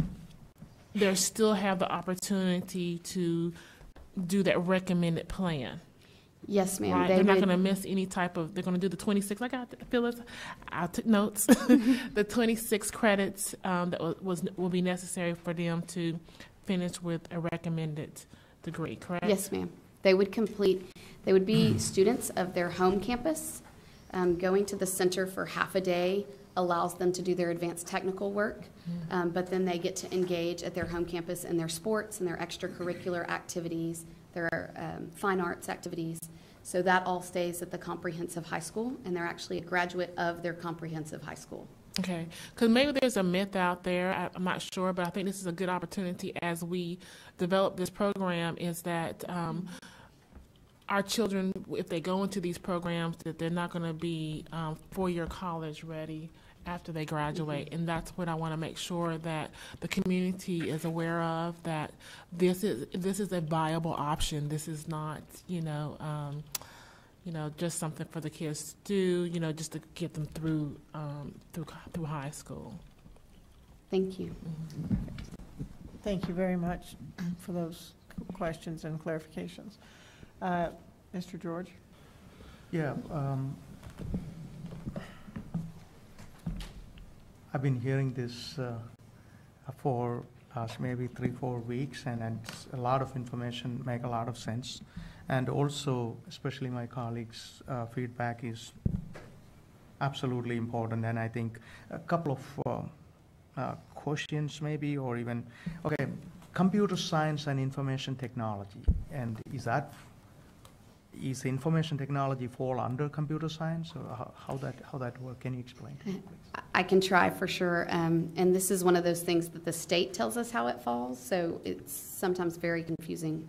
they still have the opportunity to do that recommended plan. Yes, ma'am. Right, They they're not would- going to miss any type of. They're going to do the twenty-six. I got Phyllis. I took notes. The twenty-six credits um, that was, was will be necessary for them to finish with a recommended degree. Correct? Yes, ma'am. They would complete. They would be students of their home campus. Um, going to the center for half a day allows them to do their advanced technical work, um, but then they get to engage at their home campus in their sports and their extracurricular activities, their um, fine arts activities. So that all stays at the comprehensive high school, and they're actually a graduate of their comprehensive high school. Okay, because maybe there's a myth out there, I, I'm not sure, but I think this is a good opportunity as we develop this program, is that um, our children, if they go into these programs, that they're not going to be um, four-year college ready after they graduate. Mm-hmm. And that's what I want to make sure that the community is aware of, that this is this is a viable option. This is not, you know, um, you know, just something for the kids to do, you know, just to get them through um, through through high school. Thank you. Mm-hmm. Thank you very much for those questions and clarifications. Uh, Mister George? Yeah. Um, I've been hearing this uh, for last maybe three, four weeks, and, and it's a lot of information make a lot of sense. And also, especially my colleagues' uh, feedback is absolutely important. And I think a couple of uh, uh, questions maybe, or even, okay, computer science and information technology. And is that, is information technology fall under computer science, or how, how that how that work? Can you explain to me, please? I can try for sure. Um, and this is one of those things that the state tells us how it falls, so it's sometimes very confusing.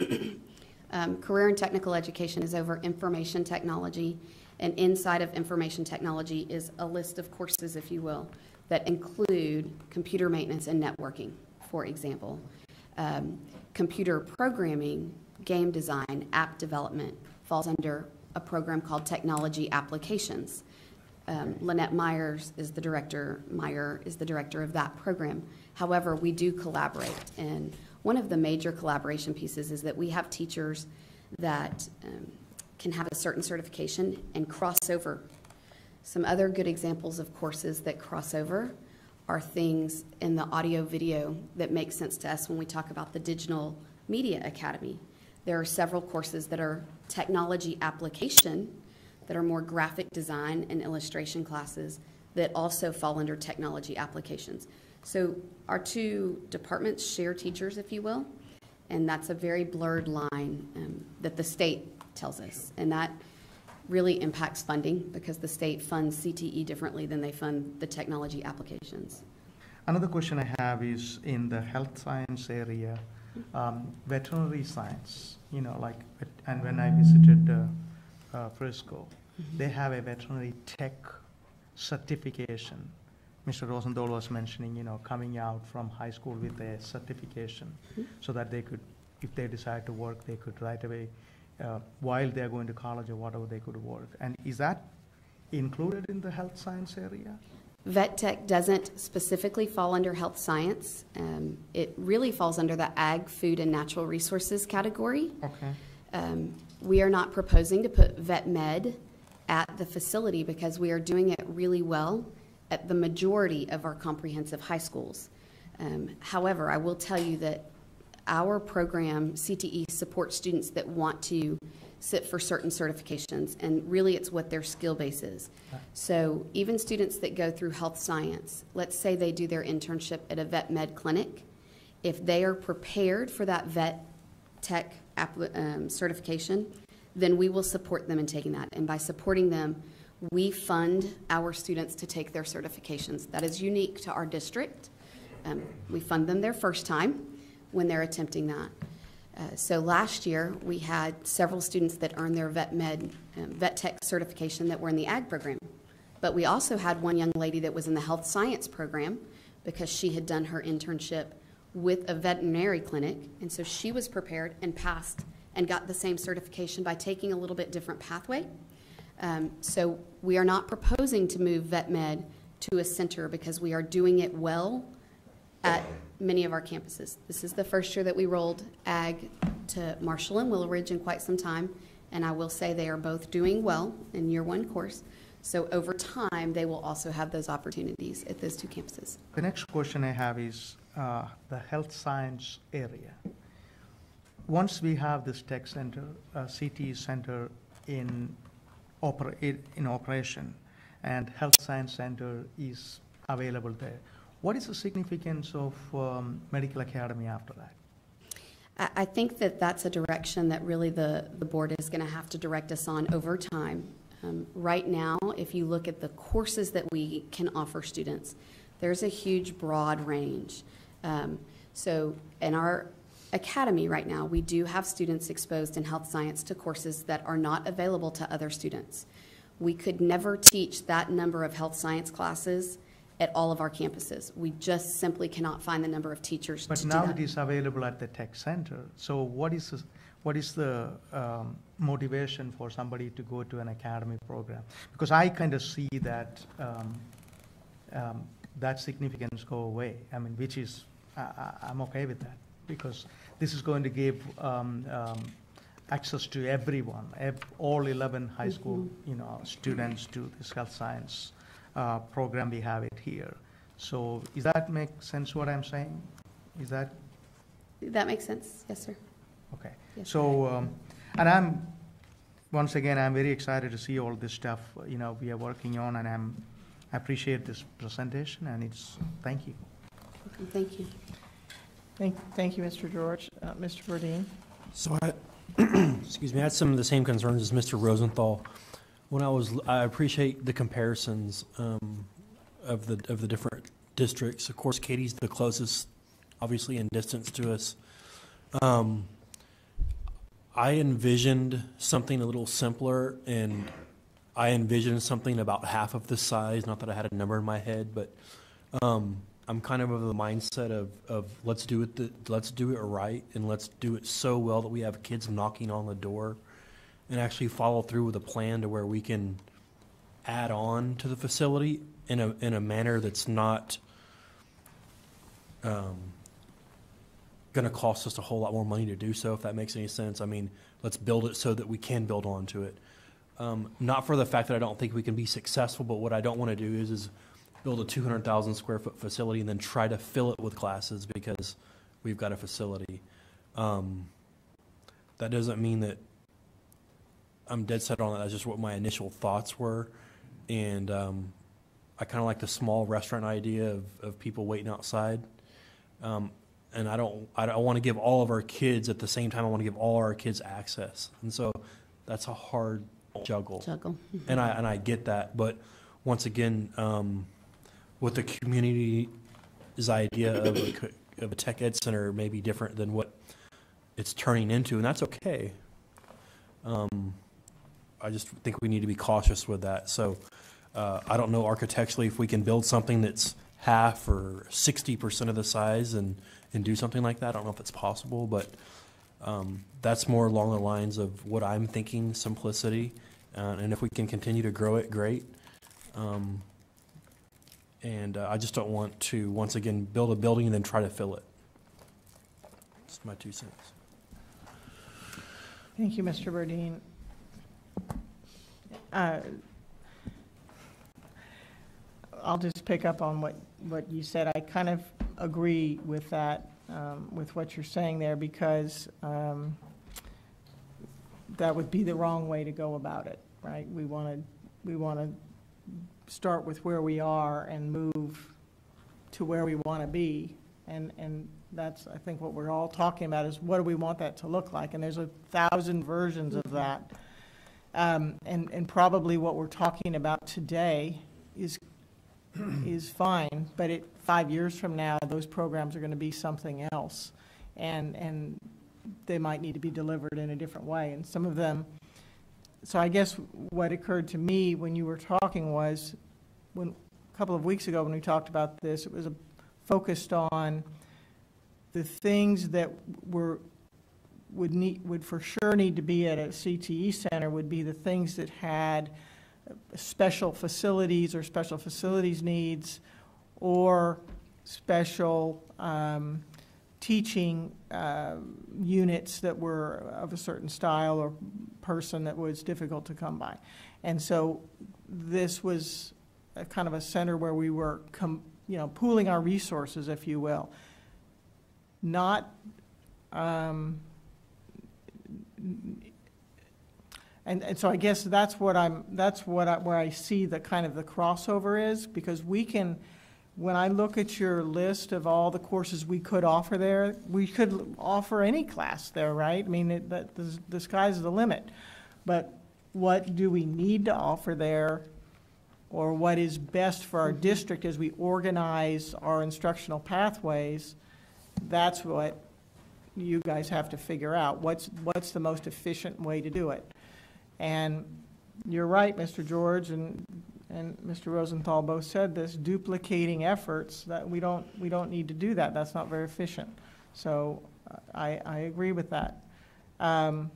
um, career and technical education is over information technology, and inside of information technology is a list of courses, if you will, that include computer maintenance and networking, for example. Um, computer programming, game design, app development falls under a program called technology applications. Um, Lynette Myers is the director, Meyer is the director of that program. However, we do collaborate, and one of the major collaboration pieces is that we have teachers that um, can have a certain certification and cross over. Some other good examples of courses that cross over are things in the audio video that make sense to us when we talk about the Digital Media Academy. There are several courses that are technology application that are more graphic design and illustration classes that also fall under technology applications. So our two departments share teachers, if you will, and that's a very blurred line um, that the state tells us. And that really impacts funding because the state funds C T E differently than they fund the technology applications. Another question I have is in the health science area, um, veterinary science, you know, like, and when I visited uh, uh, Frisco, mm-hmm. they have a veterinary tech certification. Mister Rosenthal was mentioning, you know, coming out from high school with a certification mm-hmm. so that they could, if they decide to work, they could right away, uh, while they're going to college or whatever, they could work. And is that included in the health science area? Vet tech doesn't specifically fall under health science. Um, it really falls under the ag, food, and natural resources category. Okay. Um, we are not proposing to put vet med at the facility because we are doing it really well at the majority of our comprehensive high schools. Um, however, I will tell you that our program, C T E, supports students that want to sit for certain certifications, and really it's what their skill base is. So even students that go through health science, let's say they do their internship at a vet med clinic, if they are prepared for that vet tech um, certification, then we will support them in taking that. And by supporting them, we fund our students to take their certifications. That is unique to our district. Um, we fund them their first time when they're attempting that. Uh, so last year, we had several students that earned their vet med, um, vet tech certification that were in the ag program. But we also had one young lady that was in the health science program because she had done her internship with a veterinary clinic, and so she was prepared and passed and got the same certification by taking a little bit different pathway. Um, so we are not proposing to move vet med to a center because we are doing it well at many of our campuses. This is the first year that we rolled ag to Marshall and Willow Ridge in quite some time, and I will say they are both doing well in year one course. So over time, they will also have those opportunities at those two campuses. The next question I have is uh, the health science area. Once we have this tech center, uh, C T E center in, opera in operation, and health science center is available there, what is the significance of um, medical academy after that? I, I think that that's a direction that really the, the board is going to have to direct us on over time. Um, right now, if you look at the courses that we can offer students, there's a huge broad range. Um, so in our academy right now, we do have students exposed in health science to courses that are not available to other students. We could never teach that number of health science classes at all of our campuses. We just simply cannot find the number of teachers but to do now that. it is available at the tech center. So what is the, what is the um, motivation for somebody to go to an academy program? Because I kind of see that um, um, that significance go away. I mean, which is, I, I, I'm okay with that, because this is going to give um, um, access to everyone, ev all eleven high school mm-hmm. you know, students to this health science uh, program. We have it here. So does that make sense what I'm saying? Is that? That makes sense, yes, sir. Okay. Yes, so, um, and I'm, once again, I'm very excited to see all this stuff, you know, we are working on, and I'm, I appreciate this presentation, and it's, thank you. Thank you. Thank, thank you, Mister George. Uh, Mister Burdine? So I, excuse me, I had some of the same concerns as Mister Rosenthal. When I was, I appreciate the comparisons um, of the of the different districts. Of course, Katie's the closest, obviously in distance to us. Um, I envisioned something a little simpler, and I envisioned something about half of the size. Not that I had a number in my head, but um, I'm kind of of the mindset of, of let's do it the, let's do it right, and let's do it so well that we have kids knocking on the door, and actually follow through with a plan to where we can add on to the facility in a in a manner that's not um, going to cost us a whole lot more money to do so, if that makes any sense. I mean, let's build it so that we can build onto it. Um, not for the fact that I don't think we can be successful, but what I don't want to do is is build a two hundred thousand square foot facility and then try to fill it with classes because we've got a facility. Um, that doesn't mean that I'm dead set on it. That's just what my initial thoughts were. And um, I kind of like the small restaurant idea of, of people waiting outside. Um, and I don't, I don't want to give all of our kids at the same time. I want to give all our kids access. And so that's a hard juggle. Juggle. Mm-hmm. And I, and I get that. But once again, um, with the community's idea of a, of a tech ed center may be different than what it's turning into, and that's okay. Um, I just think we need to be cautious with that. So uh, I don't know architecturally if we can build something that's half or sixty percent of the size and, and do something like that. I don't know if it's possible, but um, that's more along the lines of what I'm thinking, simplicity. Uh, and if we can continue to grow it, great. Um, And uh, I just don't want to, once again, build a building and then try to fill it. That's my two cents. Thank you, Mister Burdine. Uh, I'll just pick up on what, what you said. I kind of agree with that, um, with what you're saying there, because um, that would be the wrong way to go about it, right? We want to, we want to start with where we are and move to where we want to be. And, and that's, I think, what we're all talking about is what do we want that to look like? And there's a thousand versions of that. Um, and, and probably what we're talking about today is, is fine, but it, five years from now, those programs are going to be something else. And, and they might need to be delivered in a different way. And some of them, so I guess what occurred to me when you were talking was, when, a couple of weeks ago when we talked about this, it was a, focused on the things that were would need would for sure need to be at a C T E center would be the things that had special facilities or special facilities needs, or special um, teaching uh, units that were of a certain style or person that was difficult to come by. And so this was a kind of a center where we were com you know, pooling our resources, if you will. Not, um, and, and so I guess that's what I'm, that's what I, where I see the kind of the crossover is, because we can, when I look at your list of all the courses we could offer there, we could offer any class there, right? I mean, it, the, the, the sky's the limit. But what do we need to offer there, or what is best for our district as we organize our instructional pathways? That's what you guys have to figure out. What's, what's the most efficient way to do it? And you're right, Mister George, and and Mister Rosenthal both said this, duplicating efforts, that we don't, we don't need to do that. That's not very efficient. So I, I agree with that. Um,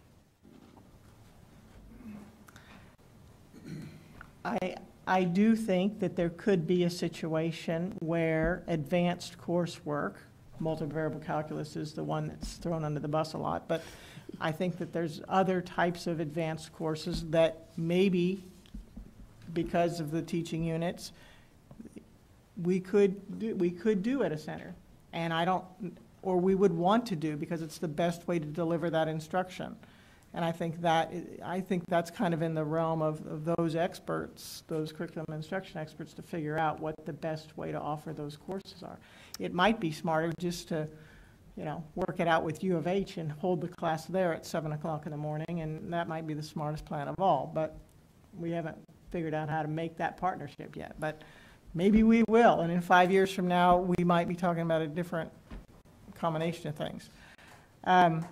I, I do think that there could be a situation where advanced coursework, multivariable calculus is the one that's thrown under the bus a lot, but I think that there's other types of advanced courses that maybe, because of the teaching units, we could do, we could do at a center. And I don't, or we would want to do, because it's the best way to deliver that instruction. And I think that, I think that's kind of in the realm of, of those experts, those curriculum instruction experts, to figure out what the best way to offer those courses are. It might be smarter just to, you know, work it out with U of H and hold the class there at seven o'clock in the morning, and that might be the smartest plan of all. But we haven't figured out how to make that partnership yet. But maybe we will, and in five years from now, we might be talking about a different combination of things. Um,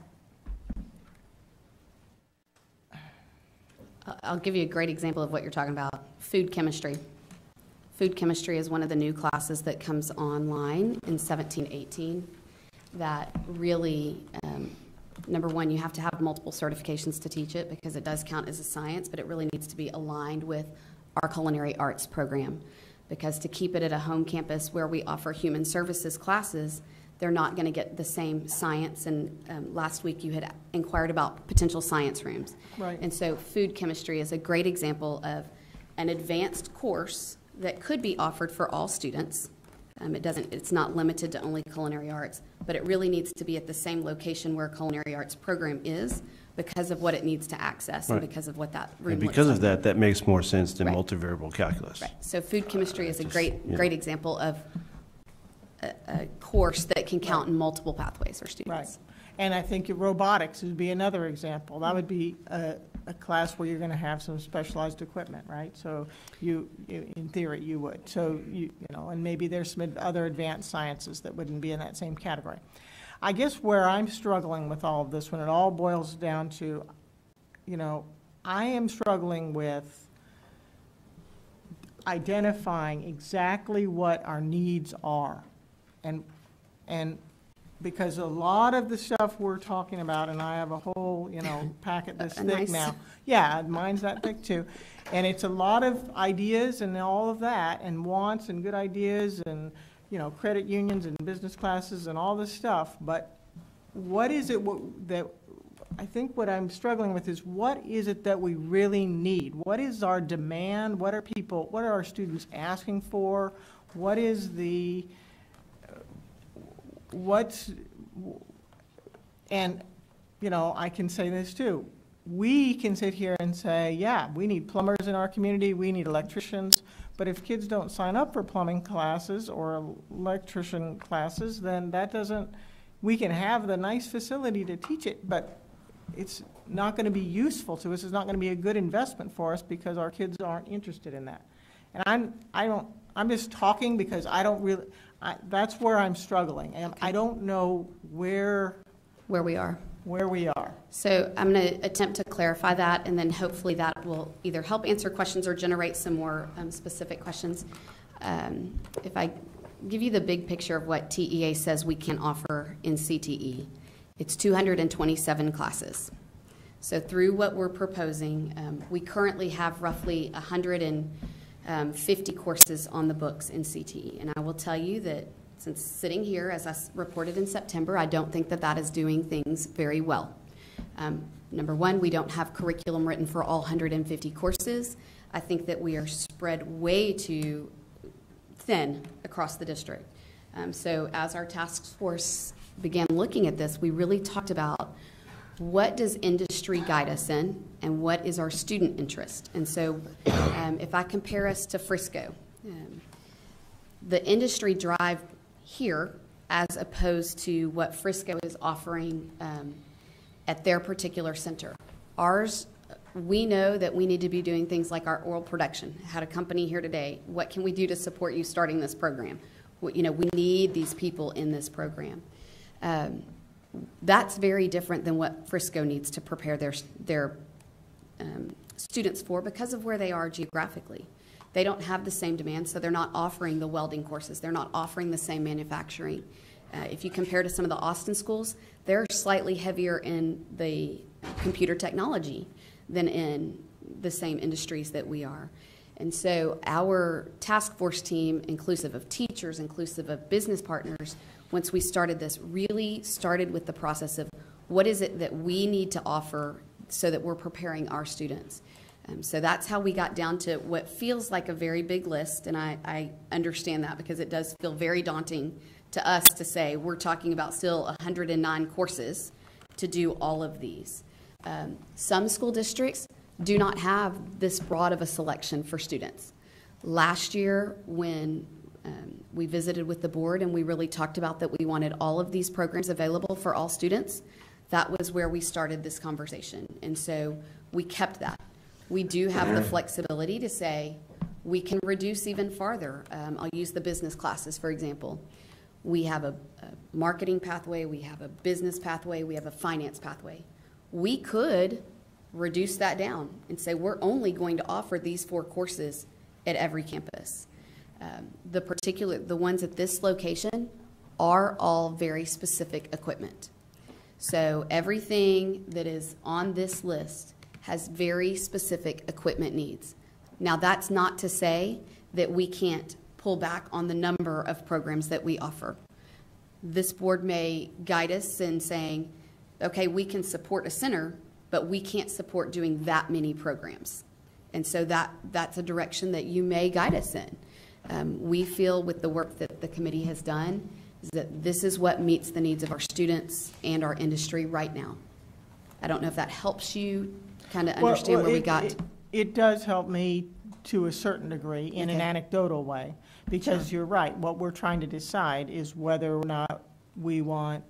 I'll give you a great example of what you're talking about. Food chemistry. Food chemistry is one of the new classes that comes online in seventeen eighteen that really, um, number one, you have to have multiple certifications to teach it, because it does count as a science, but it really needs to be aligned with our culinary arts program, because to keep it at a home campus where we offer human services classes, they're not going to get the same science. And um, last week you had inquired about potential science rooms. Right. And so food chemistry is a great example of an advanced course that could be offered for all students. Um, it doesn't, it's not limited to only culinary arts, but it really needs to be at the same location where a culinary arts program is, because of what it needs to access, Right. and because of what that room And looks because like. of that, that makes more sense than Right. multivariable calculus. Right. So food chemistry Uh, is a just, great, yeah. great example of a, a course that can count in multiple pathways for Right. students. And I think robotics would be another example. That would be a, a class where you're going to have some specialized equipment, right? So you, you, in theory, you would. So, you, you know, and maybe there's some other advanced sciences that wouldn't be in that same category. I guess where I'm struggling with all of this, when it all boils down to, you know, I am struggling with identifying exactly what our needs are. And, and because a lot of the stuff we're talking about, and I have a whole, you know, packet this A thick nice- now. Yeah, mine's that thick too. And it's a lot of ideas and all of that, and wants and good ideas, and, you know, credit unions and business classes and all this stuff. But what is it what, that, I think what I'm struggling with is, what is it that we really need? What is our demand? What are people, what are our students asking for? What is the, what's, and, you know, I can say this too. We can sit here and say, yeah, we need plumbers in our community, we need electricians, but if kids don't sign up for plumbing classes or electrician classes, then that doesn't, we can have the nice facility to teach it, but it's not going to be useful to us, it's not going to be a good investment for us because our kids aren't interested in that. And I'm, I don't, I'm just talking because I don't really, I, that's where I'm struggling, and I don't know where, Where we are. where we are. So I'm going to attempt to clarify that, and then hopefully that will either help answer questions or generate some more um, specific questions. Um, if I give you the big picture of what T E A says we can offer in C T E, it's two hundred twenty-seven classes. So through what we're proposing, um, we currently have roughly one hundred fifty courses on the books in C T E. And I will tell you that since sitting here, as I reported in September, I don't think that that is doing things very well. Um, number one, we don't have curriculum written for all one hundred fifty courses. I think that we are spread way too thin across the district. Um, so as our task force began looking at this, we really talked about what does industry guide us in and what is our student interest. And so um, if I compare us to Frisco, um, the industry drive here as opposed to what Frisco is offering um, at their particular center. Ours, we know that we need to be doing things like our oral production. Had a company here today. What can we do to support you starting this program? Well, you know, we need these people in this program. Um, that's very different than what Frisco needs to prepare their, their um, students for because of where they are geographically. They don't have the same demand, so they're not offering the welding courses. They're not offering the same manufacturing. Uh, if you compare to some of the Austin schools, they're slightly heavier in the computer technology than in the same industries that we are. And so our task force team, inclusive of teachers, inclusive of business partners, once we started this, really started with the process of what is it that we need to offer so that we're preparing our students. Um, so that's how we got down to what feels like a very big list, and I, I understand that because it does feel very daunting to us to say we're talking about still one hundred nine courses to do all of these. Um, some school districts do not have this broad of a selection for students. Last year, when um, we visited with the board and we really talked about that we wanted all of these programs available for all students, that was where we started this conversation. And so we kept that. We do have the flexibility to say we can reduce even farther. Um, I'll use the business classes, for example. We have a, a marketing pathway, we have a business pathway, we have a finance pathway. We could reduce that down and say we're only going to offer these four courses at every campus. Um, the particular, the ones at this location are all very specific equipment. So everything that is on this list has very specific equipment needs. Now that's not to say that we can't pull back on the number of programs that we offer. This board may guide us in saying, okay, we can support a center, but we can't support doing that many programs. And so that, that's a direction that you may guide us in. Um, we feel with the work that the committee has done is that this is what meets the needs of our students and our industry right now. I don't know if that helps you kind of understand Well, well, where we it- got. It, it does help me to a certain degree in an Okay. anecdotal way, because you're right. What we're trying to decide is whether or not we want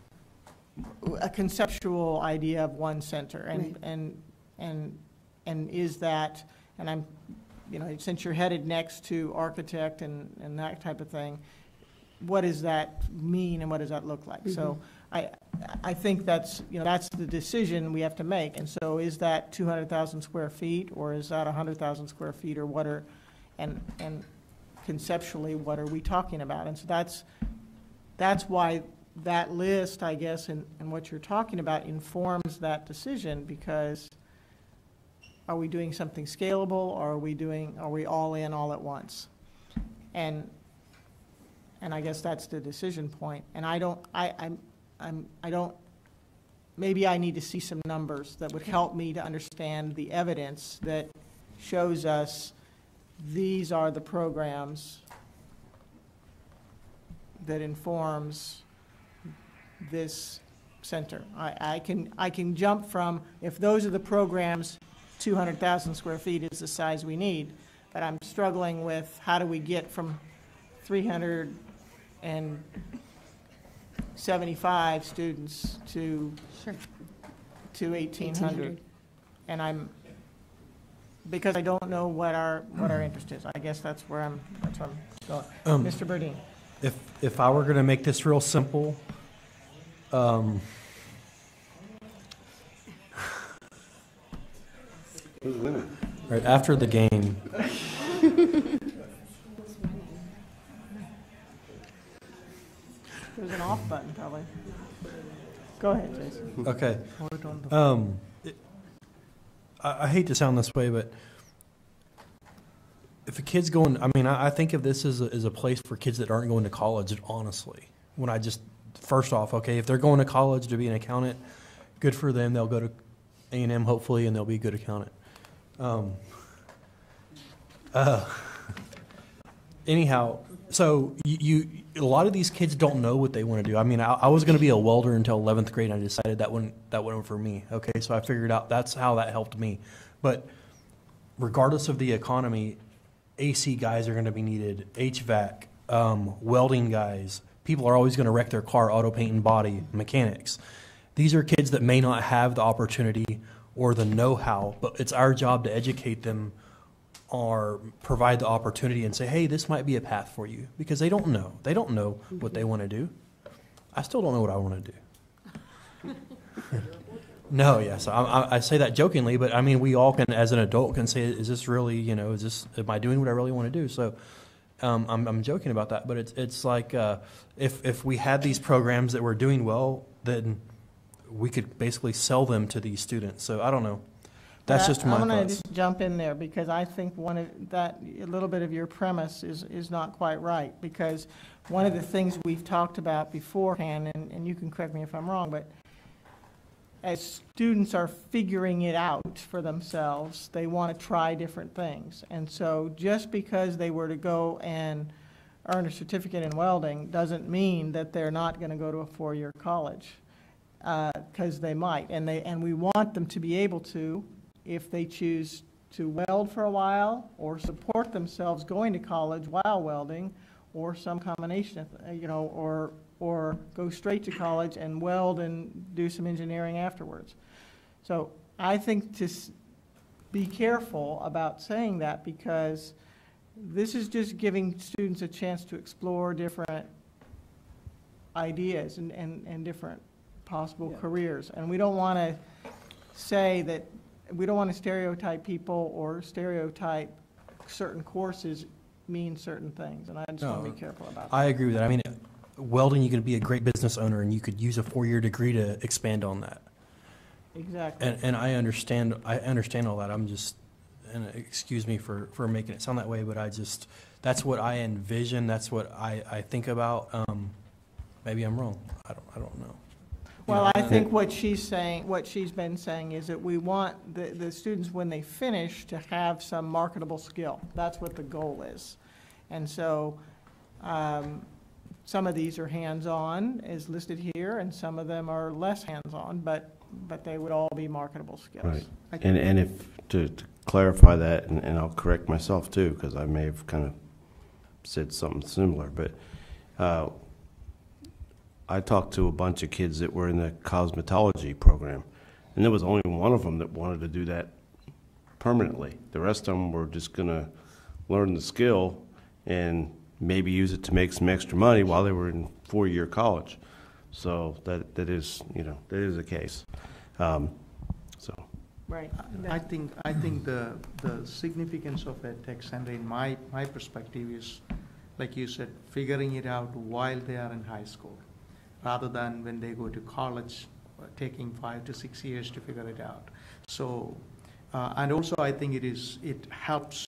a conceptual idea of one center, and Right. and and and is that, and I'm, you know, since you're headed next to architect and and that type of thing, what does that mean and what does that look like? So I I think that's, you know, that's the decision we have to make. And so is that two hundred thousand square feet, or is that one hundred thousand square feet, or what are, and and conceptually, what are we talking about? And so that's that's why that list, I guess, and, and what you're talking about informs that decision, because are we doing something scalable, or are we doing, are we all in all at once? And, and I guess that's the decision point. And I don't, I, I'm, I'm, I don't, maybe I need to see some numbers that would help me to understand the evidence that shows us these are the programs that informs this center. I, I can, I can jump from, if those are the programs, two hundred thousand square feet is the size we need, but I'm struggling with how do we get from three hundred seventy-five students to, Sure. to eighteen hundred. And I'm, because I don't know what our, what our interest is. I guess that's where I'm, that's where I'm going. Um, Mister Burdine. If, if I were going to make this real simple, um, right after the game, There's an off button, probably. Go ahead, Jason. okay. Hold it on the- Um, it, I, I hate to sound this way, but if a kid's going, I mean, I, I think of this as a, as a place for kids that aren't going to college, honestly. When I just, first off, okay, if they're going to college to be an accountant, good for them. They'll go to A and M, hopefully, and they'll be a good accountant. Um, uh, anyhow, so you, you, a lot of these kids don't know what they want to do. I mean, I, I was going to be a welder until eleventh grade, and I decided that wasn't, that wasn't for me. Okay, so I figured out that's how that helped me. But regardless of the economy, A C guys are going to be needed, H V A C, um, welding guys. People are always going to wreck their car, auto paint and body, mechanics. These are kids that may not have the opportunity or the know-how, but it's our job to educate them or provide the opportunity and say, hey, this might be a path for you, because they don't know. They don't know what they want to do. I still don't know what I want to do. No, yes, I, I, I say that jokingly, but I mean, we all can, as an adult, can say, is this really, you know, is this, am I doing what I really want to do? So um, I'm, I'm joking about that, but it's, it's like uh, if, if we had these programs that were doing well, then we could basically sell them to these students. So I don't know. That's But I- just my I'm going to thoughts. just jump in there, because I think one of that, a little bit of your premise is, is not quite right, because one of the things we've talked about beforehand, and, and you can correct me if I'm wrong, but as students are figuring it out for themselves, they want to try different things. And so just because they were to go and earn a certificate in welding doesn't mean that they're not going to go to a four-year college, because they might. And they, and we want them to be able to, if they choose to weld for a while or support themselves going to college while welding, or some combination of, you know, or or go straight to college and weld and do some engineering afterwards. So I think to s- be careful about saying that, because this is just giving students a chance to explore different ideas and, and, and different possible careers. And we don't want to say that, we don't want to stereotype people or stereotype certain courses mean certain things. And I just want to No, be careful about that. I agree with that. I mean, welding, you could be a great business owner, and you could use a four-year degree to expand on that. Exactly. And, and I understand, I understand all that. I'm just, and excuse me for, for making it sound that way, but I just, that's what I envision. That's what I, I think about. Um, maybe I'm wrong. I don't, I don't know. You Well, know, I and- think what she's saying, what she's been saying is that we want the, the students, when they finish, to have some marketable skill. That's what the goal is. And so, um, some of these are hands-on, as listed here, and some of them are less hands-on, but, but they would all be marketable skills. Right. And, and if, to, to clarify that, and, and I'll correct myself too, because I may have kind of said something similar, but uh, I talked to a bunch of kids that were in the cosmetology program, and there was only one of them that wanted to do that permanently. The rest of them were just going to learn the skill and maybe use it to make some extra money while they were in four-year college. So that, that is, you know, that is the case. Um, so. Right. I think, I think the, the significance of a tech center, in my, my perspective, is, like you said, figuring it out while they are in high school. rather than when they go to college, uh, taking five to six years to figure it out. So, uh, and also I think it is, it helps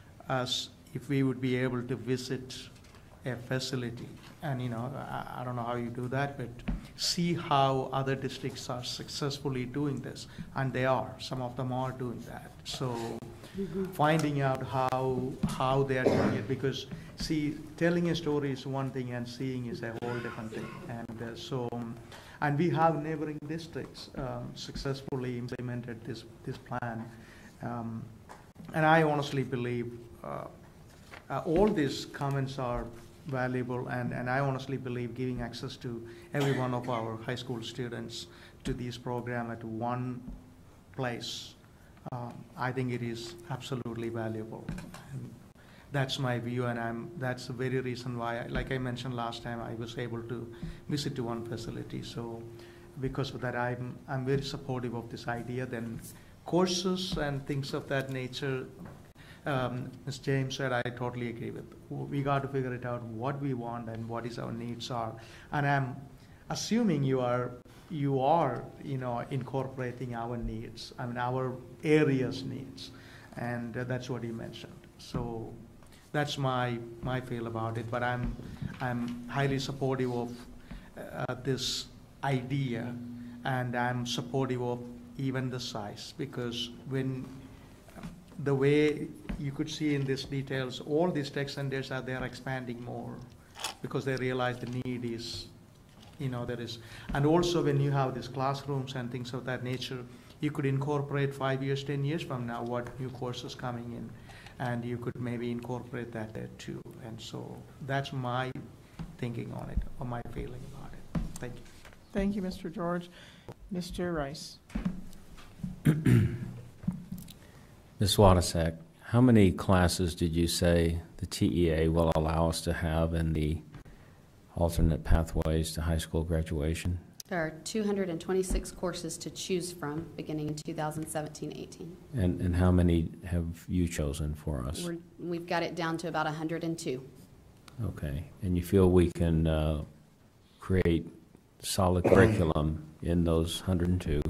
us if we would be able to visit a facility. And, you know, I, I don't know how you do that, but see how other districts are successfully doing this. And they are, some of them are doing that. So mm-hmm. finding out how, how they are doing it, because see, telling a story is one thing and seeing is a whole different thing. And uh, so, um, and we have neighboring districts um, successfully implemented this, this plan. Um, and I honestly believe uh, uh, all these comments are valuable, and, and I honestly believe giving access to every one of our high school students to this program at one place, um, I think it is absolutely valuable. And that's my view, and I'm, that's the very reason why, I, like I mentioned last time, I was able to visit to one facility. So because of that, I'm, I'm very supportive of this idea. Then courses and things of that nature, Um, Miz James said, I totally agree with. We got to figure it out what we want and what is our needs are. And I'm assuming you are, you are, you know, incorporating our needs. I mean, our area's needs, and uh, that's what he mentioned. So that's my my feel about it. But I'm I'm highly supportive of uh, this idea, and I'm supportive of even the size, because when the way you could see in these details, all these tech centers are they're expanding more because they realize the need is, you know, there is. And also when you have these classrooms and things of that nature, you could incorporate five years, ten years from now what new courses coming in, and you could maybe incorporate that there too. And so that's my thinking on it, or my feeling about it. Thank you. Thank you, Mister George. Mister Rice. Miz Wadasak, how many classes did you say the T E A will allow us to have in the alternate pathways to high school graduation? There are two hundred twenty-six courses to choose from beginning in two thousand seventeen eighteen. And, and how many have you chosen for us? We're, we've got it down to about one hundred two. Okay. And you feel we can uh, create solid curriculum in those one hundred two?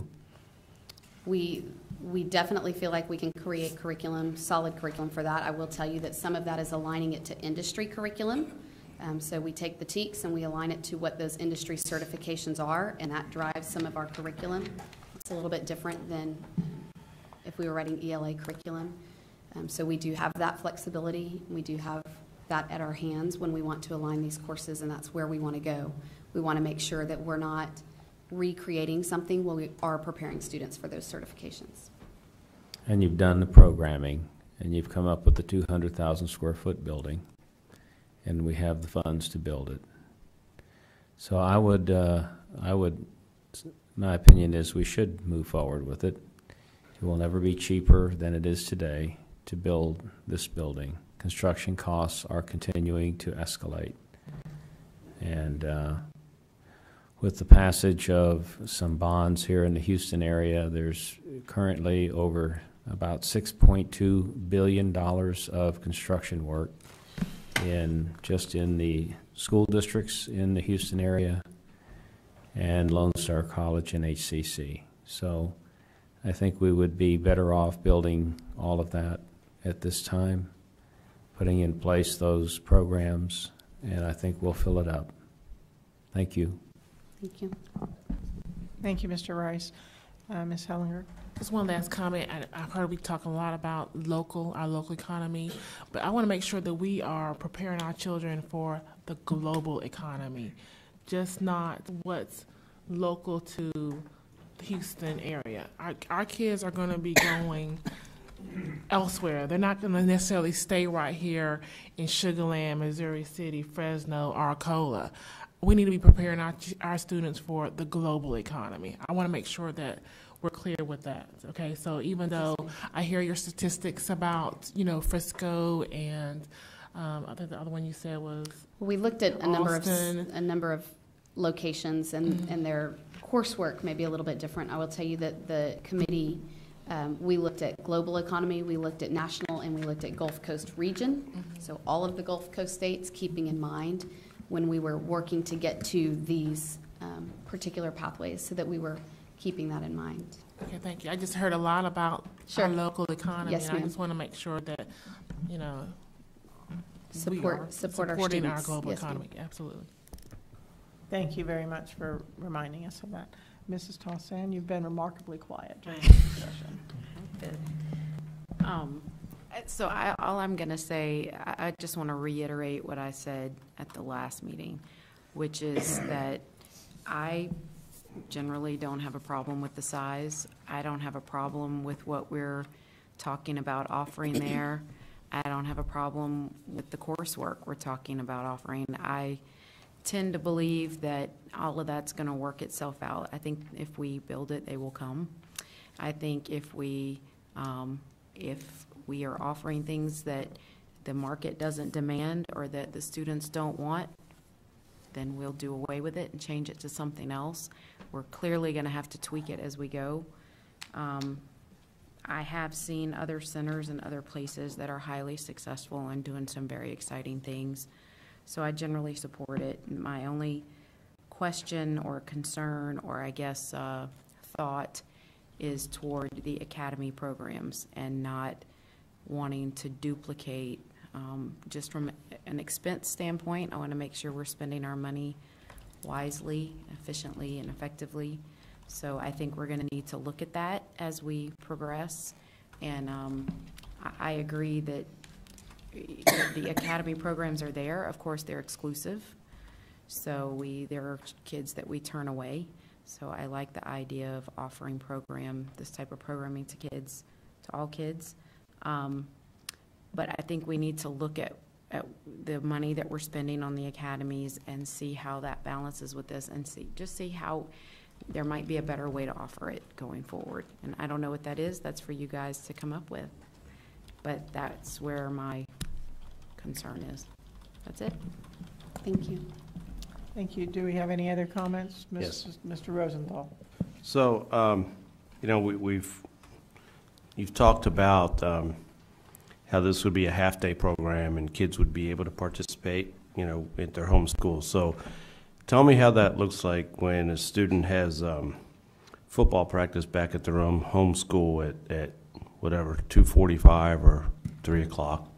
We, we definitely feel like we can create curriculum, solid curriculum for that. I will tell you that some of that is aligning it to industry curriculum. Um, so we take the T E A Cs and we align it to what those industry certifications are, and that drives some of our curriculum. It's a little bit different than if we were writing E L A curriculum. Um, so we do have that flexibility. We do have that at our hands when we want to align these courses, and that's where we want to go. We want to make sure that we're not recreating something when we are preparing students for those certifications. And you've done the programming, and you've come up with the two hundred thousand square foot building, and we have the funds to build it. So I would, uh, I would, my opinion is we should move forward with it. It will never be cheaper than it is today to build this building. Construction costs are continuing to escalate. And uh, with the passage of some bonds here in the Houston area, there's currently over about six point two billion dollars of construction work in just in the school districts in the Houston area and Lone Star College and H C C. So I think we would be better off building all of that at this time, putting in place those programs, and I think we'll fill it up. Thank you. Thank you. Thank you, Mister Rice. Uh, Miz Hellinger. Just one last comment. I, I've heard we talk a lot about local, our local economy, but I want to make sure that we are preparing our children for the global economy, just not what's local to the Houston area. Our, our kids are going to be going elsewhere. They're not going to necessarily stay right here in Sugar Land, Missouri City, Fresno, Arcola. We need to be preparing our, our students for the global economy. I want to make sure that we're clear with that, okay? So even though I hear your statistics about, you know, Frisco and um, I think the other one you said was We looked at a number of Austin. a number of locations, and, Mm-hmm. and their coursework may be a little bit different. I will tell you that the committee, um, we looked at global economy, we looked at national, and we looked at Gulf Coast region. Mm-hmm. So all of the Gulf Coast states, keeping in mind when we were working to get to these um, particular pathways, so that we were keeping that in mind. Okay, thank you. I just heard a lot about Sure. our local economy, Yes, and I ma'am. just want to make sure that, you know, we Support, are support our supporting our students. global Yes, ma'am. economy. Absolutely. Thank you very much for reminding us of that. Missus Tossan, you've been remarkably quiet during this discussion. Um, So I, all I'm going to say, I, I just want to reiterate what I said at the last meeting, which is that I generally don't have a problem with the size. I don't have a problem with what we're talking about offering there. I don't have a problem with the coursework we're talking about offering. I tend to believe that all of that's going to work itself out. I think if we build it, they will come. I think if we, um, if we are offering things that the market doesn't demand or that the students don't want, then we'll do away with it and change it to something else. We're clearly going to have to tweak it as we go. Um, I have seen other centers and other places that are highly successful and doing some very exciting things. So I generally support it. My only question or concern or I guess uh, thought is toward the academy programs and not wanting to duplicate. Um, just from an expense standpoint, I want to make sure we're spending our money wisely, efficiently, and effectively. So I think we're going to need to look at that as we progress. And um, I, I agree that the academy programs are there. Of course, they're exclusive. So we there are kids that we turn away. So I like the idea of offering program, this type of programming to kids, to all kids. Um, but I think we need to look at, at the money that we're spending on the academies and see how that balances with this and see just see how there might be a better way to offer it going forward. And I don't know what that is. That's for you guys to come up with. But that's where my concern is. That's it. Thank you. Thank you. Do we have any other comments? Yes. Mister Rosenthal. So, um, you know, we, we've, you've talked about um, how this would be a half-day program and kids would be able to participate, you know, at their home school. So tell me how that looks like when a student has um, football practice back at their own home school at, at whatever, two forty-five or three o'clock.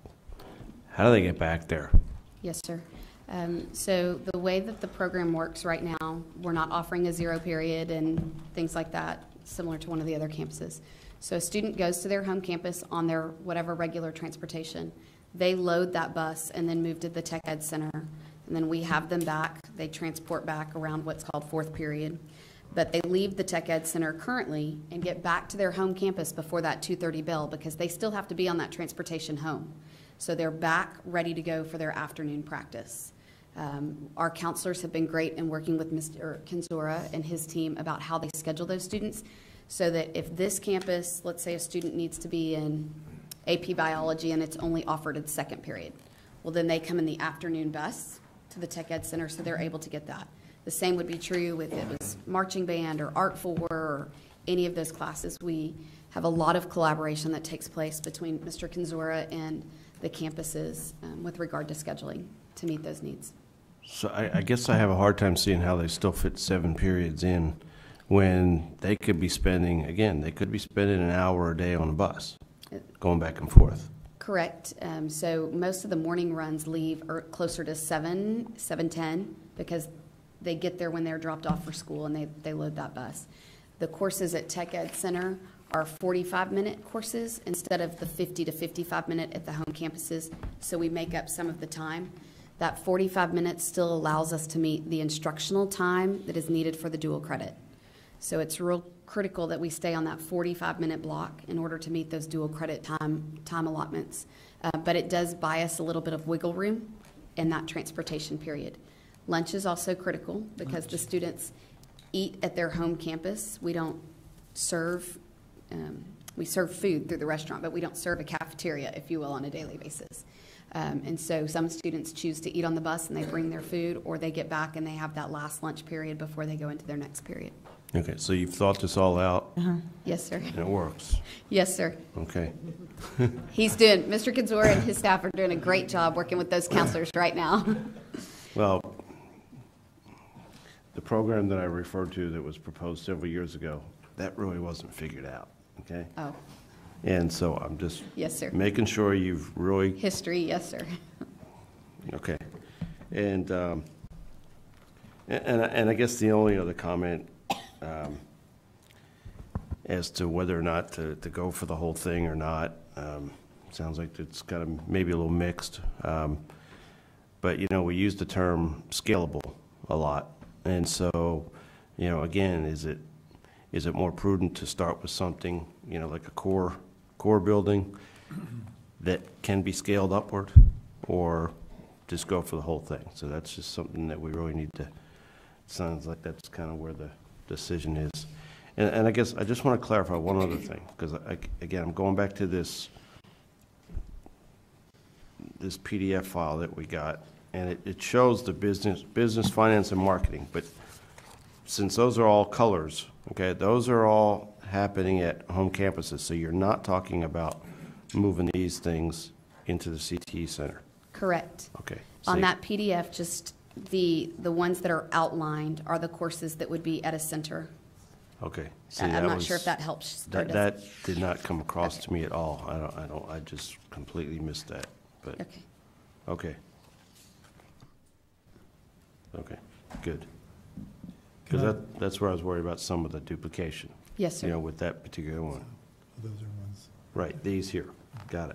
How do they get back there? Yes, sir. Um, so the way that the program works right now, we're not offering a zero period and things like that, similar to one of the other campuses. So a student goes to their home campus on their whatever regular transportation. They load that bus and then move to the Tech Ed Center. And then we have them back. They transport back around what's called fourth period. But they leave the Tech Ed Center currently and get back to their home campus before that two thirty bell because they still have to be on that transportation home. So they're back ready to go for their afternoon practice. Um, our counselors have been great in working with Mister Kinzora and his team about how they schedule those students so that if this campus, let's say a student needs to be in A P biology and it's only offered at the second period, well then they come in the afternoon bus to the Tech Ed Center so they're able to get that. The same would be true if it was marching band or art for or any of those classes. We have a lot of collaboration that takes place between Mister Kinzora and the campuses um, with regard to scheduling to meet those needs. So I, I guess I have a hard time seeing how they still fit seven periods in when they could be spending, again, they could be spending an hour a day on a bus, going back and forth. Correct. Um, so most of the morning runs leave er, closer to seven, seven ten, because they get there when they're dropped off for school and they, they load that bus. The courses at Tech Ed Center are forty-five minute courses instead of the fifty to fifty-five minute at the home campuses, so we make up some of the time. That forty-five minutes still allows us to meet the instructional time that is needed for the dual credit. So it's real critical that we stay on that forty-five minute block in order to meet those dual credit time, time allotments. Uh, but it does buy us a little bit of wiggle room in that transportation period. Lunch is also critical because the students eat at their home campus. We don't serve, um, we serve food through the restaurant, but we don't serve a cafeteria, if you will, on a daily basis. Um, and so some students choose to eat on the bus and they bring their food, or they get back and they have that last lunch period before they go into their next period. Okay, so you've thought this all out, Uh-huh. Yes, sir. and it works. Yes, sir. Okay. He's doing, Mister Kinzora and his staff are doing a great job working with those counselors right now. Well, the program that I referred to that was proposed several years ago, that really wasn't figured out, okay? Oh, And so I'm just yes, sir. making sure you've really, History, yes, sir. okay. And, um, and, and I- and I guess the only other comment, um, as to whether or not to, to go for the whole thing or not, um, sounds like it's kind of maybe a little mixed. Um, but, you know, we use the term scalable a lot. And so, you know, again, is it, is it more prudent to start with something, you know, like a core, core building that can be scaled upward, or just go for the whole thing? So that's just something that we really need to, sounds like that's kind of where the decision is. And, and I guess I just want to clarify one other thing, because I, again, I'm going back to this, this P D F file that we got, and it, it shows the business, business, finance, and marketing. But since those are all colors, okay, those are all happening at home campuses. So you're not talking about moving these things into the C T E center. Correct. Okay. On See? that P D F, just the, the ones that are outlined are the courses that would be at a center. Okay. See, I'm that not was- sure if that helps. or That, doesn't. that did not come across to me at all. I don't, I don't, I just completely missed that, but, Okay. okay. Okay, good. Because that, that's where I was worried about some of the duplication. Yes, sir. You know, with that particular one. Those are ones. Right, these here, got it.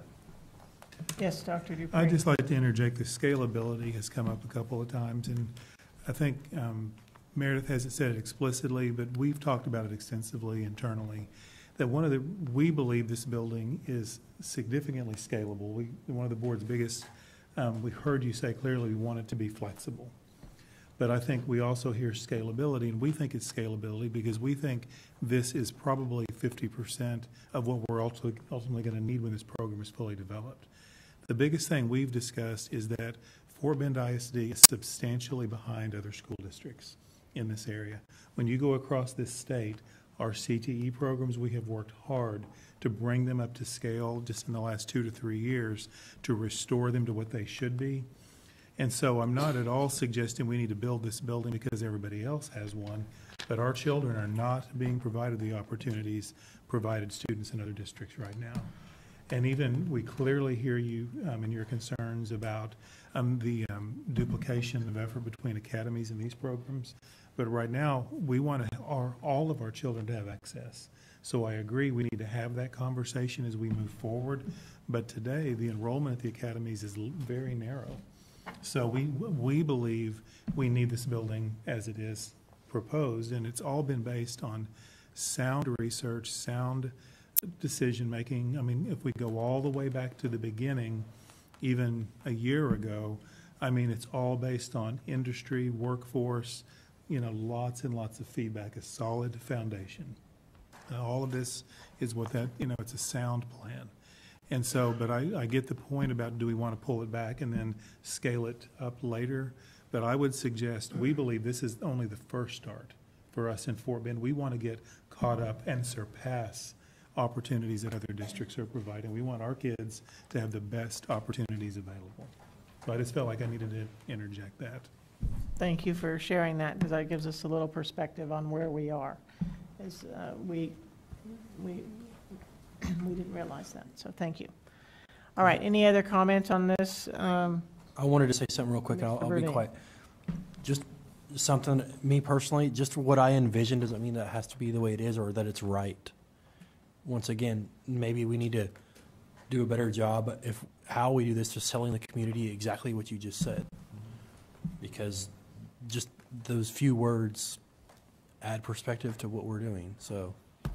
Yes, Doctor Dupree. I'd just like to interject, the scalability has come up a couple of times, and I think um, Meredith hasn't said it explicitly, but we've talked about it extensively internally, that one of the, we believe this building is significantly scalable. We, one of the board's biggest, um, we heard you say clearly we want it to be flexible. But I think we also hear scalability, and we think it's scalability because we think this is probably fifty percent of what we're ultimately, ultimately going to need when this program is fully developed. The biggest thing we've discussed is that Fort Bend I S D is substantially behind other school districts in this area. When you go across this state, our C T E programs, we have worked hard to bring them up to scale just in the last two to three years to restore them to what they should be. And so I'm not at all suggesting we need to build this building because everybody else has one, but our children are not being provided the opportunities provided students in other districts right now. And even, we clearly hear you um, in your concerns about um, the um, duplication of effort between academies and these programs. But right now, we want to, our, all of our children to have access. So I agree, we need to have that conversation as we move forward. But today, the enrollment at the academies is l- very narrow. So we, we believe we need this building as it is proposed, and it's all been based on sound research, sound decision-making. I mean, if we go all the way back to the beginning, even a year ago, I mean, it's all based on industry, workforce, you know, lots and lots of feedback, a solid foundation. Uh, all of this is what that, you know, it's a sound plan. And so, but I, I get the point about do we want to pull it back and then scale it up later? But I would suggest, we believe this is only the first start for us in Fort Bend. We want to get caught up and surpass opportunities that other districts are providing. We want our kids to have the best opportunities available. So I just felt like I needed to interject that. Thank you for sharing that, because that gives us a little perspective on where we are. Is, uh, we, we, we didn't realize that, so thank you. All right, any other comments on this? Um, I wanted to say something real quick, and I'll, Mister I'll be Burdine. quiet. Just something, me personally, just what I envision doesn't mean that it has to be the way it is or that it's right. Once again, maybe we need to do a better job if how we do this, just telling the community exactly what you just said. Because just those few words add perspective to what we're doing. So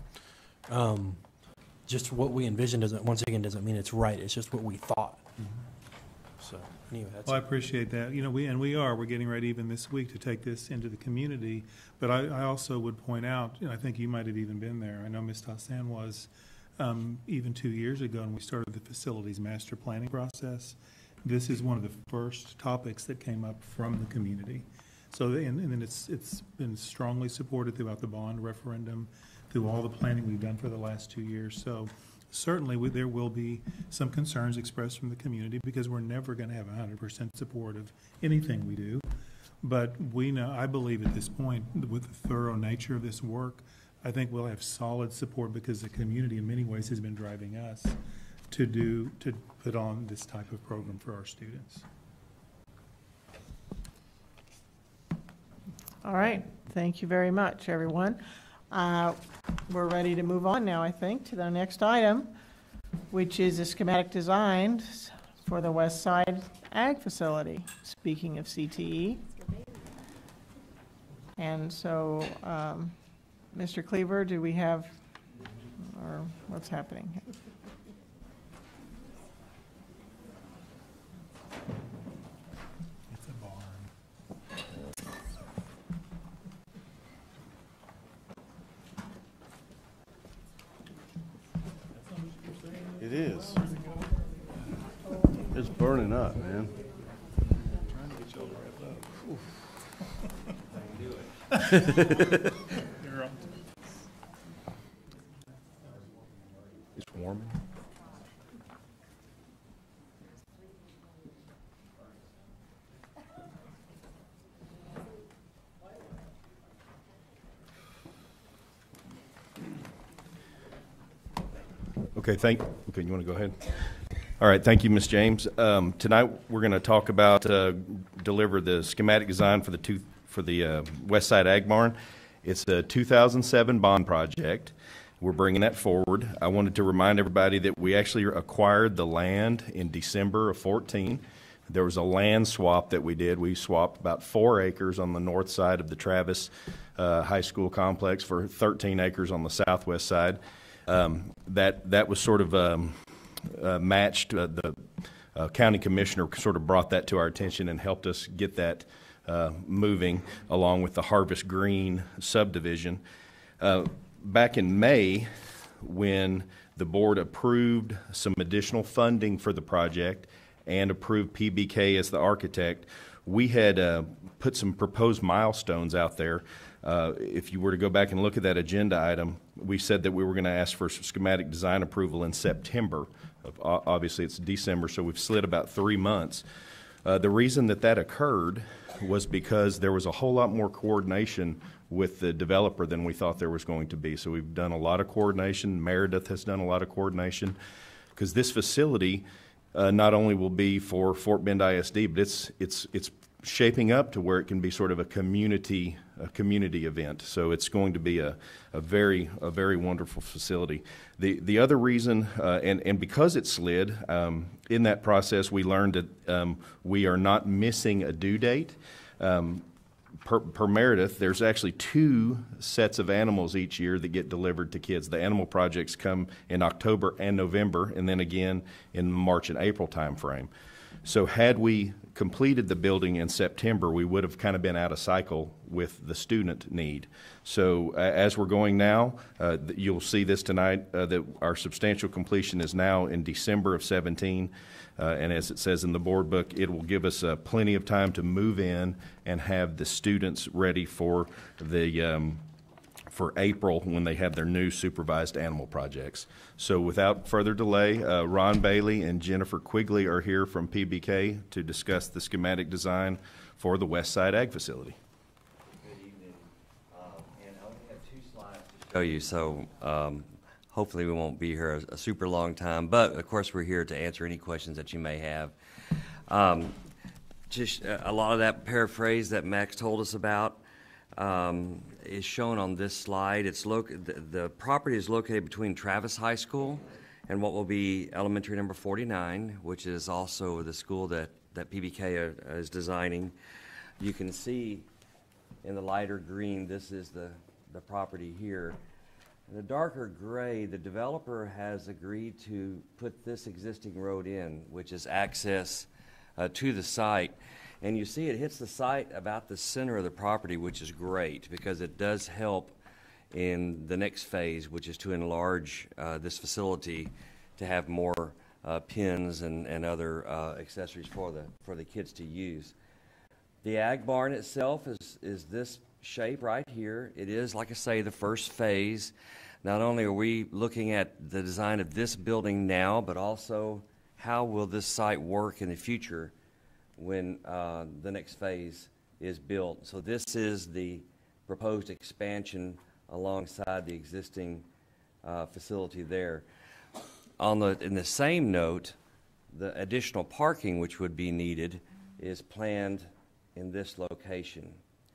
um, just what we envision doesn't, once again, doesn't mean it's right. It's just what we thought. So anyway, that's Well, I it. appreciate that. You know, we, and we are, we're getting ready even this week to take this into the community. But I, I also would point out, and I think you might have even been there, I know Miz Tassan was, um, even two years ago, and we started the facilities master planning process. This is one of the first topics that came up from the community. So, and, and then it's, it's been strongly supported throughout the bond referendum, through all the planning we've done for the last two years. So certainly we, there will be some concerns expressed from the community because we're never going to have one hundred percent support of anything we do. But we know, I believe at this point, with the thorough nature of this work, I think we'll have solid support because the community in many ways has been driving us to do, to put on this type of program for our students. All right, thank you very much, everyone. Uh, We're ready to move on now, I think, to the next item, which is a schematic design for the West Side Ag Facility, speaking of C T E. And so, um, Mister Cleaver, do we have, or what's happening? It's a barn. It is. It's burning up, man. You're on. It's warming. Okay, thank, okay, you want to go ahead? All right, thank you, Miz James. Um, tonight, we're going to talk about, uh, deliver the schematic design for the two, for the uh, West Side Ag Barn. It's a two thousand seven bond project. We're bringing that forward. I wanted to remind everybody that we actually acquired the land in December of fourteen. There was a land swap that we did. We swapped about four acres on the north side of the Travis uh, High School complex for thirteen acres on the southwest side. Um, that that was sort of um, uh, matched. Uh, the uh, county commissioner sort of brought that to our attention and helped us get that uh, moving, along with the Harvest Green subdivision. Uh, back in May, when the board approved some additional funding for the project and approved P B K as the architect, we had uh, put some proposed milestones out there. Uh, if you were to go back and look at that agenda item, we said that we were going to ask for schematic design approval in September. Obviously, it's December, so we've slid about three months. Uh, the reason that that occurred was because there was a whole lot more coordination with the developer than we thought there was going to be. So we've done a lot of coordination. Meredith has done a lot of coordination, because this facility uh, not only will be for Fort Bend I S D, but it's it's it's shaping up to where it can be sort of a community a community event. So it's going to be a, a very a very wonderful facility. The the other reason, uh, and and because it slid um, in that process, we learned that um, we are not missing a due date. Um, per, per Meredith, there's actually two sets of animals each year that get delivered to kids. The animal projects come in October and November, and then again in March and April timeframe. So had we completed the building in September, we would have kind of been out of cycle with the student need. So uh, as we're going now, uh, you'll see this tonight, uh, that our substantial completion is now in December of seventeen. Uh, and as it says in the board book, it will give us uh, plenty of time to move in and have the students ready for the um, for April, when they have their new supervised animal projects. So without further delay, uh, Ron Bailey and Jennifer Quigley are here from P B K to discuss the schematic design for the West Side Ag Facility. Good evening. Um, and I only have two slides to show you, so um, hopefully we won't be here a, a super long time. But, of course, we're here to answer any questions that you may have. Um, just uh, a lot of that paraphrase that Max told us about Um, is shown on this slide. It's loc the, the property is located between Travis High School and what will be elementary number forty-nine, which is also the school that, that P B K are, is designing. You can see in the lighter green, this is the, the property here. In the darker gray, the developer has agreed to put this existing road in, which is access uh, to the site. And you see it hits the site about the center of the property, which is great because it does help in the next phase, which is to enlarge uh, this facility to have more uh, pins and, and other uh, accessories for the, for the kids to use. The ag barn itself is, is this shape right here. It is, like I say, the first phase. Not only are we looking at the design of this building now, but also how will this site work in the future when uh, the next phase is built. So this is the proposed expansion alongside the existing uh, facility there. On the, in the same note, the additional parking which would be needed is planned in this location.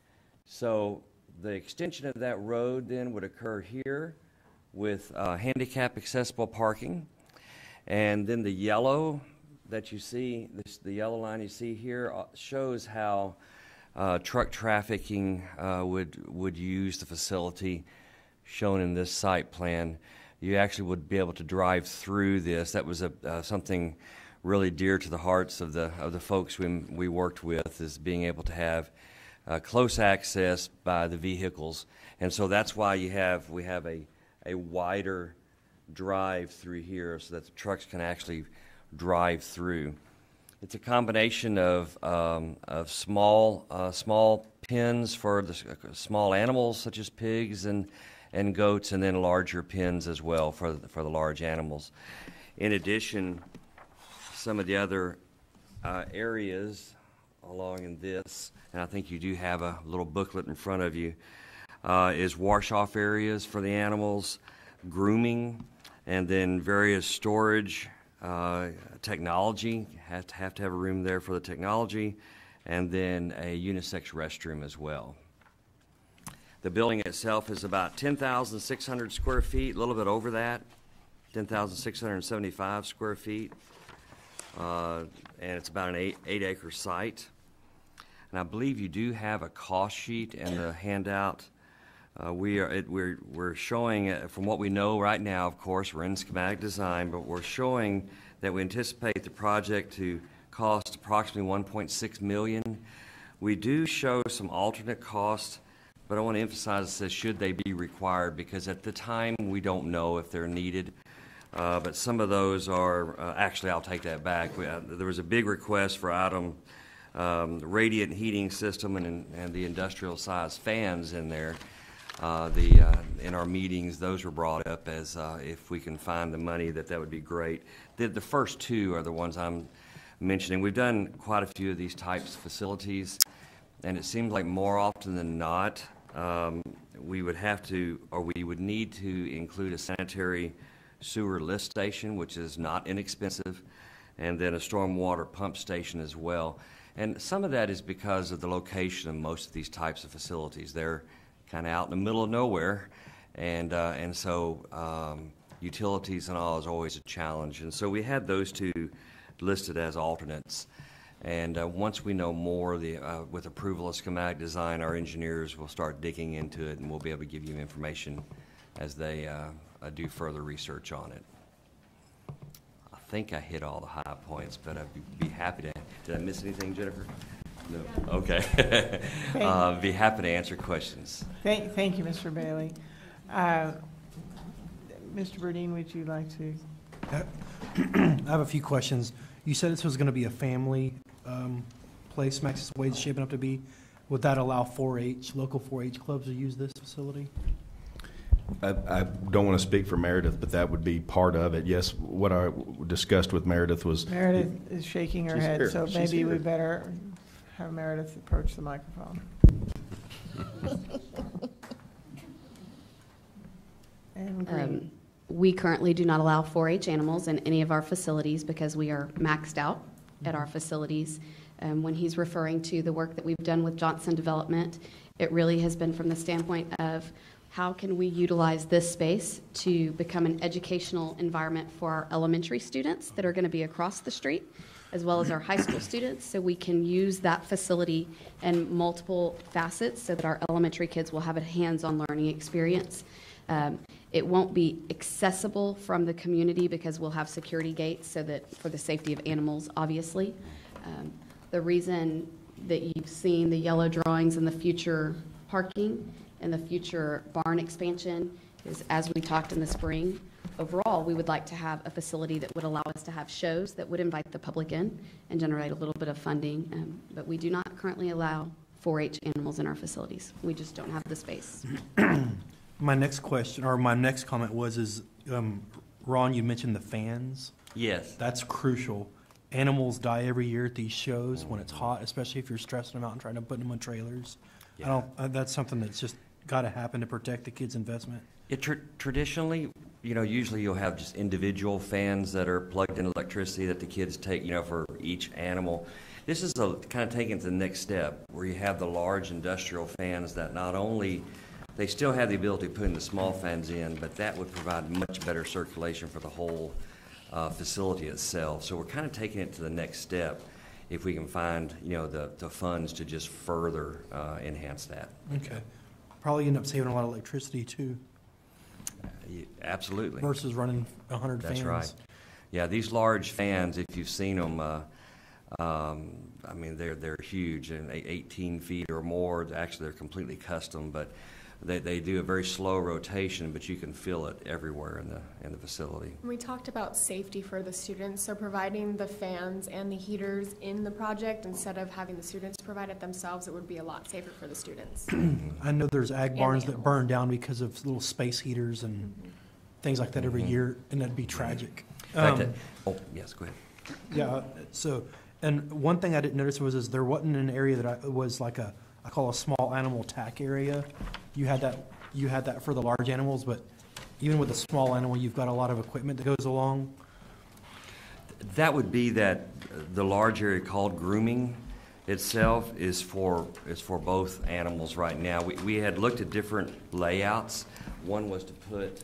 So the extension of that road then would occur here with uh, handicap accessible parking. And then the yellow that you see, this, the yellow line you see here uh, shows how uh, truck trafficking uh, would, would use the facility shown in this site plan. You actually would be able to drive through this. That was a, uh, something really dear to the hearts of the, of the folks we, we worked with, is being able to have uh, close access by the vehicles. And so that's why you have, we have a, a wider drive through here so that the trucks can actually drive through. It's a combination of, um, of small, uh, small pens for the uh, small animals such as pigs and, and goats, and then larger pens as well for the, for the large animals. In addition, some of the other uh, areas along in this, and I think you do have a little booklet in front of you, uh, is wash-off areas for the animals, grooming, and then various storage uh, technology. Have to have to have a room there for the technology, and then a unisex restroom as well. The building itself is about ten thousand six hundred square feet, a little bit over that, ten thousand six hundred seventy-five square feet, uh, and it's about an eight, eight acre site. And I believe you do have a cost sheet in the handout. Uh, we are, it, we're, we're showing, uh, from what we know right now, of course, we're in schematic design, but we're showing that we anticipate the project to cost approximately one point six million dollars. We do show some alternate costs, but I want to emphasize this, should they be required, because at the time we don't know if they're needed. Uh, but some of those are, uh, actually I'll take that back. We, uh, there was a big request for item um, radiant heating system and, and the industrial size fans in there. Uh, the, uh, in our meetings, those were brought up as uh, if we can find the money, that that would be great. The, the first two are the ones I'm mentioning. We've done quite a few of these types of facilities, and it seems like more often than not, um, we would have to, or we would need to include a sanitary sewer lift station, which is not inexpensive, and then a stormwater pump station as well. And some of that is because of the location of most of these types of facilities. They're kind of out in the middle of nowhere, and uh, and so um, utilities and all is always a challenge. And so we had those two listed as alternates. And uh, once we know more, the, uh, with approval of schematic design, our engineers will start digging into it, and we'll be able to give you information as they uh, uh, do further research on it. I think I hit all the high points, but I'd be, be happy to. Did I miss anything, Jennifer? No. Okay. uh, be happy to answer questions. Thank, thank you, Mister Bailey. Uh, Mister Burdine, would you like to? I have a few questions. You said this was going to be a family um, place, Max's Way is shaping up to be. Would that allow four H, local four H clubs to use this facility? I, I don't want to speak for Meredith, but that would be part of it. Yes, what I discussed with Meredith was... Meredith is shaking her She's head, here. so She's maybe here. we better have Meredith approach the microphone. And Green. Um, we currently do not allow four H animals in any of our facilities because we are maxed out at our facilities. Um, when he's referring to the work that we've done with Johnson Development, it really has been from the standpoint of how can we utilize this space to become an educational environment for our elementary students that are going to be across the street, as well as our high school students, so we can use that facility in multiple facets so that our elementary kids will have a hands-on learning experience. Um, it won't be accessible from the community because we'll have security gates so that for the safety of animals, obviously. Um, the reason that you've seen the yellow drawings in the future parking and the future barn expansion is, as we talked in the spring, overall, we would like to have a facility that would allow us to have shows that would invite the public in and generate a little bit of funding. Um, but we do not currently allow four H animals in our facilities. We just don't have the space. My next question, or my next comment was, is, um, Ron, you mentioned the fans. Yes. That's crucial. animals die every year at these shows when it's hot, especially if you're stressing them out and trying to put them on trailers. I don't, uh, that's something that's just got to happen to protect the kids' investment. It tr- traditionally, you know, usually you'll have just individual fans that are plugged in electricity that the kids take, you know, for each animal. This is a, kind of taking it to the next step, where you have the large industrial fans that not only, they still have the ability to put in the small fans in, but that would provide much better circulation for the whole uh, facility itself. So we're kind of taking it to the next step if we can find, you know, the, the funds to just further uh, enhance that. Okay. Probably end up saving a lot of electricity too. Yeah, absolutely. Versus running a hundred fans. That's right. Yeah, these large fans, if you've seen them, uh, um, I mean, they're they're huge, and eighteen feet or more. Actually, they're completely custom, but they they do a very slow rotation, but you can feel it everywhere in the in the facility. We talked about safety for the students, so providing the fans and the heaters in the project instead of having the students provide it themselves, it would be a lot safer for the students. I know there's ag And barns the that burn down because of little space heaters and Mm-hmm. things like that every year, and that'd be tragic. In fact, Um, that- oh, yes, go ahead. Yeah, so, and one thing I didn't notice was is there wasn't an area that I, was like a, I call a small animal tack area. You had that, you had that for the large animals, but even with a small animal, you've got a lot of equipment that goes along. That would be that the large area called grooming itself is for is for both animals right now. We, we had looked at different layouts. One was to put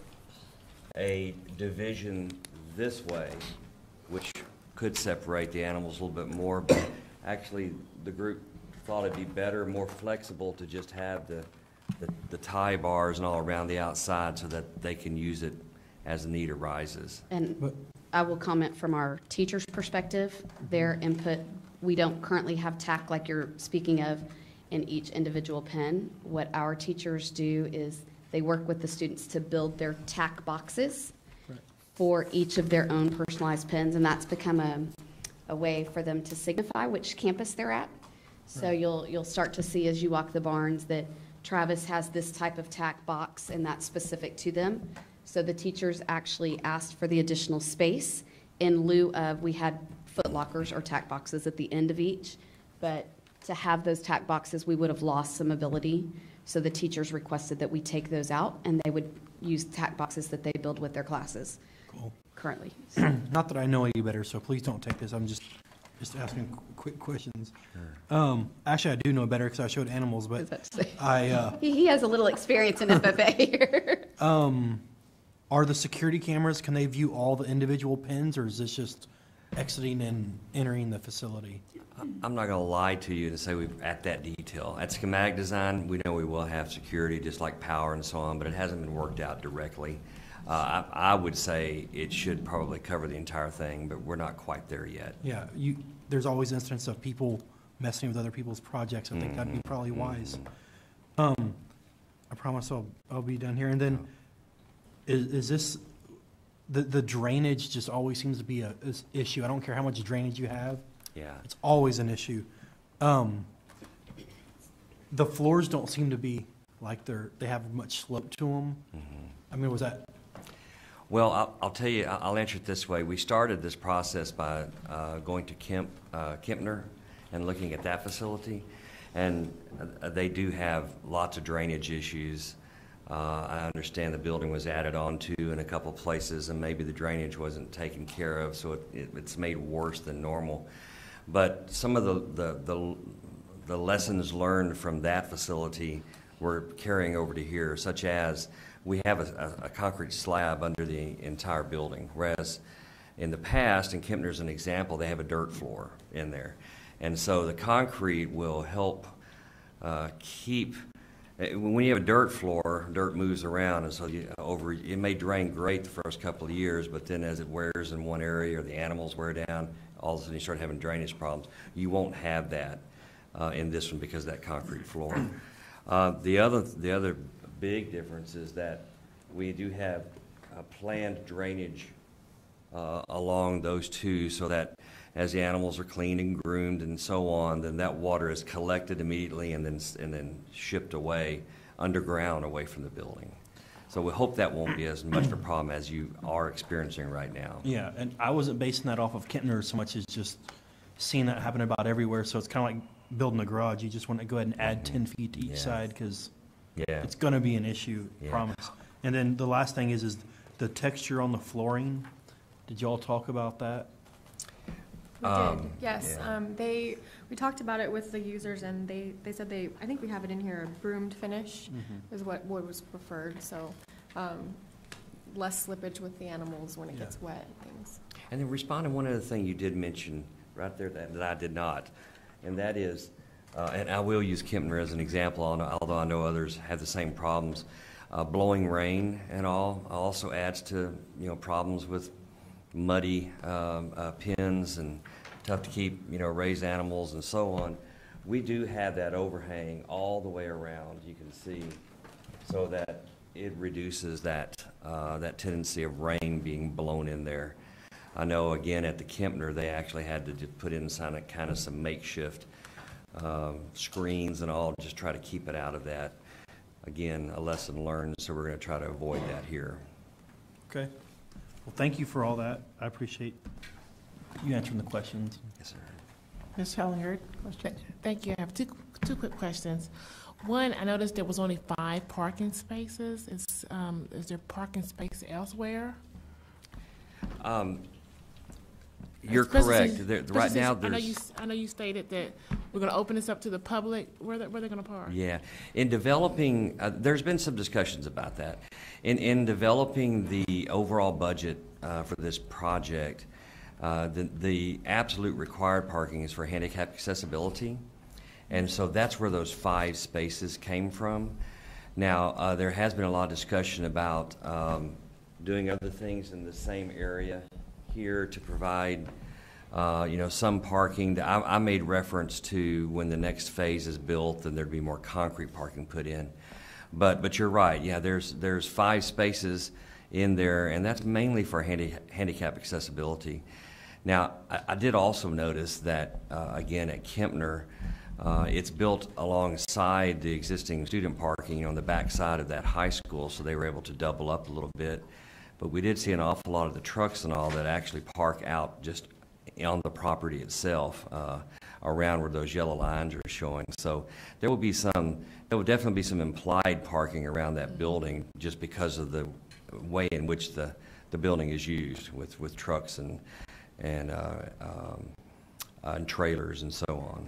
a division this way, which could separate the animals a little bit more, but actually the group thought it'd be better, more flexible to just have the, the, the tie bars and all around the outside so that they can use it as the need arises. And I will comment from our teachers' perspective, their input. We don't currently have tack like you're speaking of in each individual pen. What our teachers do is they work with the students to build their tack boxes for each of their own personalized pens, and that's become a, a way for them to signify which campus they're at. So Right. you'll you'll start to see as you walk the barns that Travis has this type of tack box, and that's specific to them. So the teachers actually asked for the additional space in lieu of, we had foot lockers or tack boxes at the end of each, but to have those tack boxes, we would have lost some ability. So the teachers requested that we take those out, and they would use tack boxes that they build with their classes Cool. currently. Not that I know any better, so please don't take this. I'm just, just asking qu- quick questions. Um, actually, I do know better because I showed animals, but I, uh, He, he has a little experience in F F A here. um, are the security cameras, can they view all the individual pins, or is this just exiting and entering the facility? I'm not going to lie to you and say we're at that detail. At schematic design, we know we will have security, just like power and so on, but it hasn't been worked out directly. Uh, I, I would say it should probably cover the entire thing, but we're not quite there yet. Yeah, you, there's always instances of people messing with other people's projects. I think that'd be probably wise. Um, I promise I'll, I'll be done here. And then, is, is this, the, the drainage just always seems to be a, is issue. I don't care how much drainage you have. Yeah. It's always an issue. Um, the floors don't seem to be like they're, they have much slope to them. I mean, was that, Well, I'll, I'll tell you, I'll answer it this way. We started this process by uh, going to Kemp, uh, Kempner and looking at that facility, and uh, they do have lots of drainage issues. Uh, I understand the building was added on to in a couple places, and maybe the drainage wasn't taken care of, so it, it, it's made worse than normal. But some of the, the, the, the lessons learned from that facility we're carrying over to here, such as we have a, a, a concrete slab under the entire building, whereas in the past, and Kempner's an example, they have a dirt floor in there. And so the concrete will help uh, keep, when you have a dirt floor, dirt moves around, and so you, over, it may drain great the first couple of years, but then as it wears in one area or the animals wear down, all of a sudden you start having drainage problems. You won't have that uh, in this one because of that concrete floor. Uh, the other, the other big difference is that we do have uh, planned drainage uh, along those two, so that as the animals are cleaned and groomed and so on, then that water is collected immediately and then and then shipped away underground away from the building. So we hope that won't be as much of a problem as you are experiencing right now. Yeah, and I wasn't basing that off of Kentner so much as just seeing that happen about everywhere. So it's kind of like building a garage. You just want to go ahead and add ten feet to each Yeah. side because Yeah. it's going to be an issue, Yeah. promise. And then the last thing is, is the texture on the flooring. Did y'all talk about that? We Um, did, yes. yeah. Um, they, we talked about it with the users, and they, they said they, I think we have it in here, a broomed finish Mm-hmm. is what, what was preferred, so, um, less slippage with the animals when it Yeah. gets wet and things. And then respond to one other thing you did mention right there that, that I did not, and that is, uh, and I will use Kempner as an example, although I know others have the same problems. Uh, blowing rain and all also adds to, you know, problems with muddy um, uh, pins and tough to keep, you know, raised animals and so on. We do have that overhang all the way around, you can see, so that it reduces that, uh, that tendency of rain being blown in there. I know, again, at the Kempner, they actually had to just put in some, kind of some makeshift um, screens and all, just try to keep it out of that. Again, a lesson learned, so we're going to try to avoid that here. Okay. Well, thank you for all that. I appreciate you answering the questions. Yes, sir. Miz Hellinger, question? Thank you. I have two, two quick questions. One, I noticed there was only five parking spaces. Is, um, is there parking space elsewhere? Um, You're Especially correct. since- There, especially right now, since I know you, there's, s- I know you stated that we're going to open this up to the public. Where they, where they going to park? yeah. In developing, uh, there's been some discussions about that. In, in developing the overall budget uh, for this project, uh, the, the absolute required parking is for handicap accessibility. And so that's where those five spaces came from. Now, uh, there has been a lot of discussion about um, doing other things in the same area here to provide, uh, you know, some parking. I, I made reference to when the next phase is built, then there'd be more concrete parking put in. But but you're right. Yeah, there's there's five spaces in there, and that's mainly for handi- handicap accessibility. Now, I, I did also notice that uh, again at Kempner, uh, it's built alongside the existing student parking on the back side of that high school, so they were able to double up a little bit. But we did see an awful lot of the trucks and all that actually park out just on the property itself, uh, around where those yellow lines are showing. So there will be some, there will definitely be some implied parking around that building just because of the way in which the, the building is used with, with trucks and, and, uh, um, uh, and trailers and so on.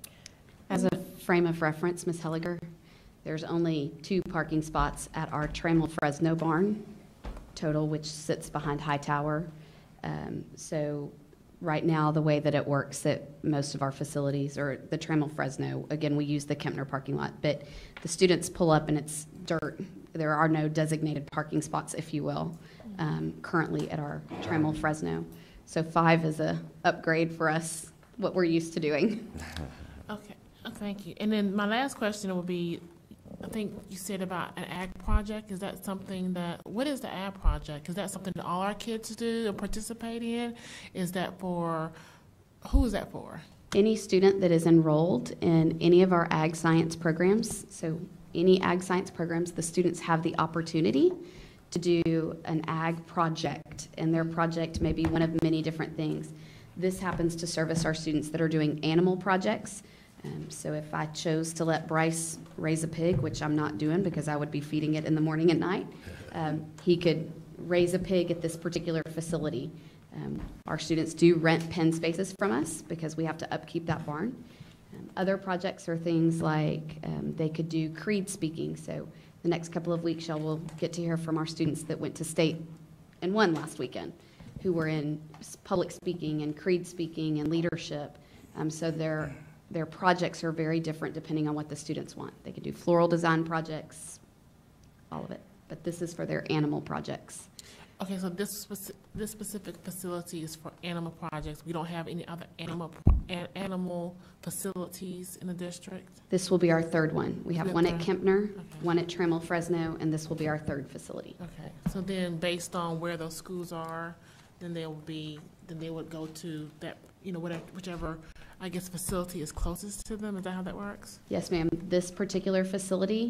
As a frame of reference, Miz Helliger, there's only two parking spots at our Trammell Fresno barn total, which sits behind High Tower. Um, so right now, the way that it works at most of our facilities, or the Trammell Fresno, again, we use the Kempner parking lot, but the students pull up and it's dirt. There are no designated parking spots, if you will, um, currently at our Trammell Fresno. So five is a upgrade for us, what we're used to doing. Okay, uh, thank you. And then my last question would be, I think you said about an ag project. Is that something that, what is the ag project? Is that something that all our kids do or participate in? Is that for, who is that for? Any student that is enrolled in any of our ag science programs, so any ag science programs, the students have the opportunity to do an ag project, and their project may be one of many different things. This happens to service our students that are doing animal projects. Um, so if I chose to let Bryce raise a pig, which I'm not doing because I would be feeding it in the morning and night, um, he could raise a pig at this particular facility. Um, our students do rent pen spaces from us because we have to upkeep that barn. Um, other projects are things like um, they could do creed speaking. So the next couple of weeks, y'all will get to hear from our students that went to state and won last weekend, who were in public speaking and creed speaking and leadership. Um, so their their projects are very different depending on what the students want. They could do floral design projects, all of it. But this is for their animal projects. Okay, so this speci- this specific facility is for animal projects. We don't have any other animal pro- an- animal facilities in the district? This will be our third one. We have We have one at third. Kempner, Okay. one at Trammell Fresno, and this will be our third facility. Okay, so then based on where those schools are, then they will be, then they would go to that, you know, whatever, whichever, I guess, facility is closest to them. Is that how that works? Yes, ma'am. This particular facility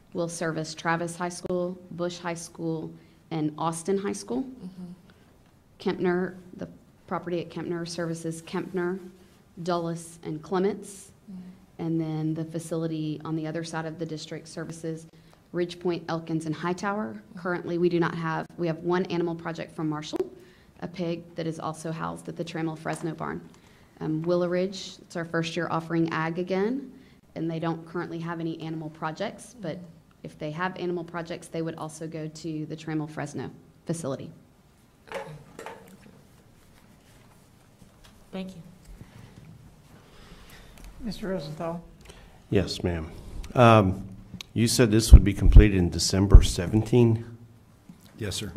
will service Travis High School, Bush High School, and Austin High School. Kempner, the property at Kempner services Kempner, Dulles, and Clements. And then the facility on the other side of the district services Ridgepoint, Elkins, and Hightower. Currently, we do not have, we have one animal project from Marshall, a pig that is also housed at the Trammell Fresno barn. Um, Willow Ridge, it's our first year offering ag again, and they don't currently have any animal projects, but if they have animal projects, they would also go to the Trammell Fresno facility. Thank you. Mister Rosenthal? Yes, ma'am. Um, you said this would be completed in December seventeenth? Yes, sir.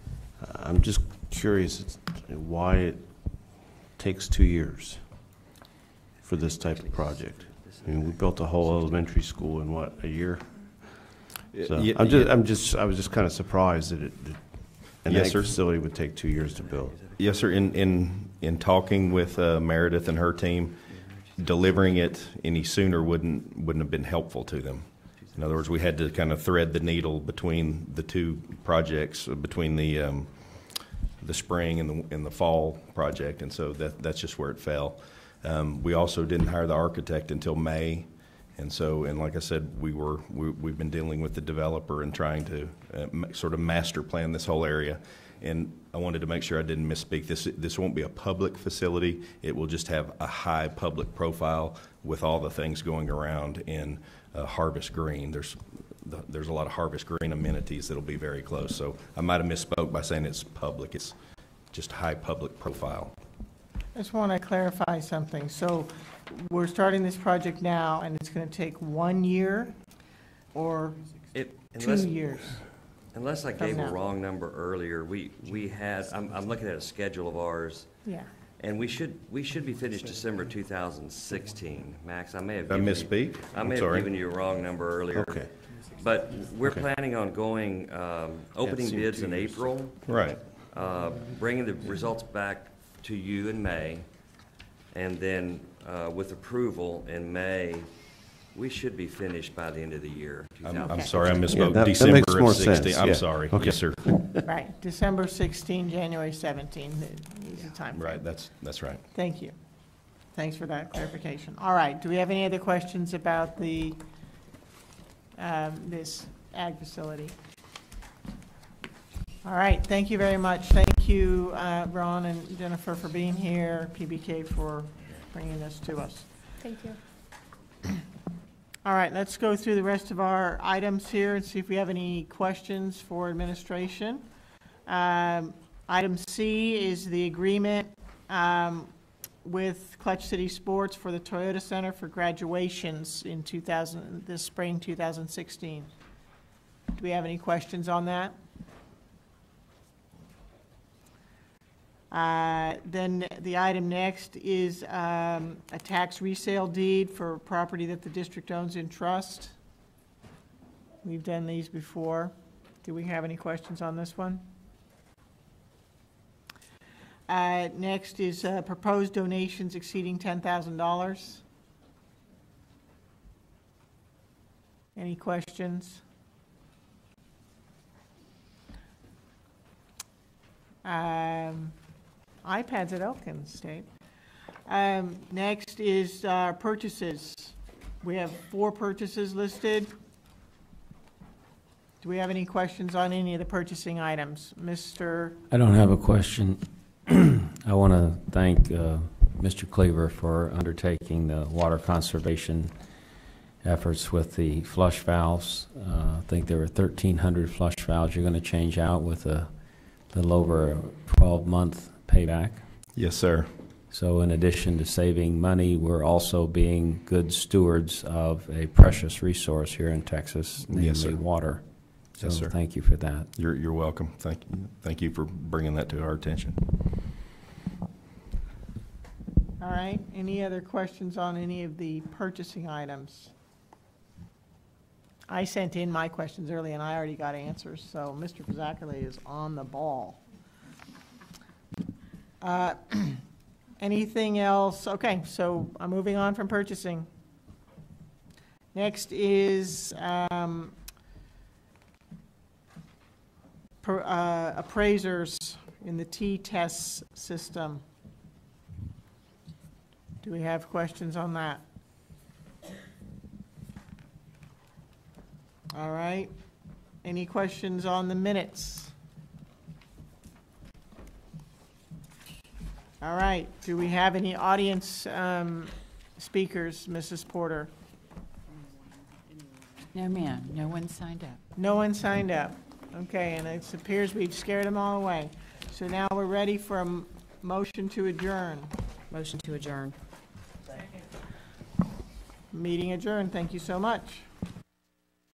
I'm just curious why it takes two years for this type of project. I mean, we built a whole elementary school in what, a year? So Yeah, I'm just, yeah. I'm just, I was just kind of surprised that it, that an Yes, ag sir. facility would take two years to build. Yes, sir. In in in talking with uh, Meredith and her team, delivering it any sooner wouldn't wouldn't have been helpful to them. In other words, we had to kind of thread the needle between the two projects, uh, between the um, the spring and the and the fall project, and so that that's just where it fell. Um, we also didn't hire the architect until May, and so and like I said, we were we, we've been dealing with the developer and trying to uh, ma- sort of master plan this whole area. And I wanted to make sure I didn't misspeak. This this won't be a public facility. It will just have a high public profile with all the things going around in uh, Harvest Green. There's there's a lot of Harvest Green amenities that'll be very close. So I might have misspoke by saying it's public. It's just high public profile. I just want to clarify something. So we're starting this project now, and it's going to take one year or It, two unless, years? unless I From gave a now. wrong number earlier, we, we had, I'm, I'm looking at a schedule of ours, Yeah. and we should, we should be finished December two thousand sixteen. Max, I may have Did I given you- misspeak? I I'm may have sorry. given you a wrong number earlier. Okay. But we're Okay. planning on going, um, opening seemed bids two in years. April, Right. uh, bringing the results back to you in May, and then uh, with approval in May, we should be finished by the end of the year. I'm, I'm Okay. sorry I Yeah, misspoke. that- that December makes more of sixteen. sense, I'm yeah. sorry. Okay. Yes, sir. Right, December sixteenth, January seventeenth is the time. Right. That's that's right. Thank you. Thanks for that clarification. All right, do we have any other questions about the, um, this ag facility? All right, thank you very much. Thank you, uh, Ron and Jennifer, for being here, P B K for bringing this to us. Thank you. All right, let's go through the rest of our items here and see if we have any questions for administration. Um, Item C is the agreement um, with Clutch City Sports for the Toyota Center for graduations in two thousand, this spring two thousand sixteen. Do we have any questions on that? Uh, Then the item next is um, a tax resale deed for property that the district owns in trust. We've done these before. Do we have any questions on this one? Uh, Next is uh, proposed donations exceeding ten thousand dollars. Any questions? Um, iPads at Elkins State. Um, Next is uh, purchases. We have four purchases listed. Do we have any questions on any of the purchasing items? Mister I don't have a question. I want to thank uh, Mister Cleaver for undertaking the water conservation efforts with the flush valves. Uh, I think there were thirteen hundred flush valves you're going to change out with a little over a twelve-month payback. Yes, sir. So in addition to saving money, we're also being good stewards of a precious resource here in Texas, namely Yes, sir. water. So Yes, sir. thank you for that. You're you're welcome. Thank you. Thank you for bringing that to our attention. All right, any other questions on any of the purchasing items? I sent in my questions early and I already got answers, so Mister Fazakerly is on the ball. Uh, Anything else? Okay, so I'm moving on from purchasing. Next is um, per- uh, appraisers in the T-test system. Do we have questions on that? All right. Any questions on the minutes? All right. Do we have any audience um, speakers, Missus Porter? No, ma'am. No one signed up. No one signed up. Okay, and it appears we've scared them all away. So now we're ready for a m- motion to adjourn. Motion to adjourn. Meeting adjourned. Thank you so much.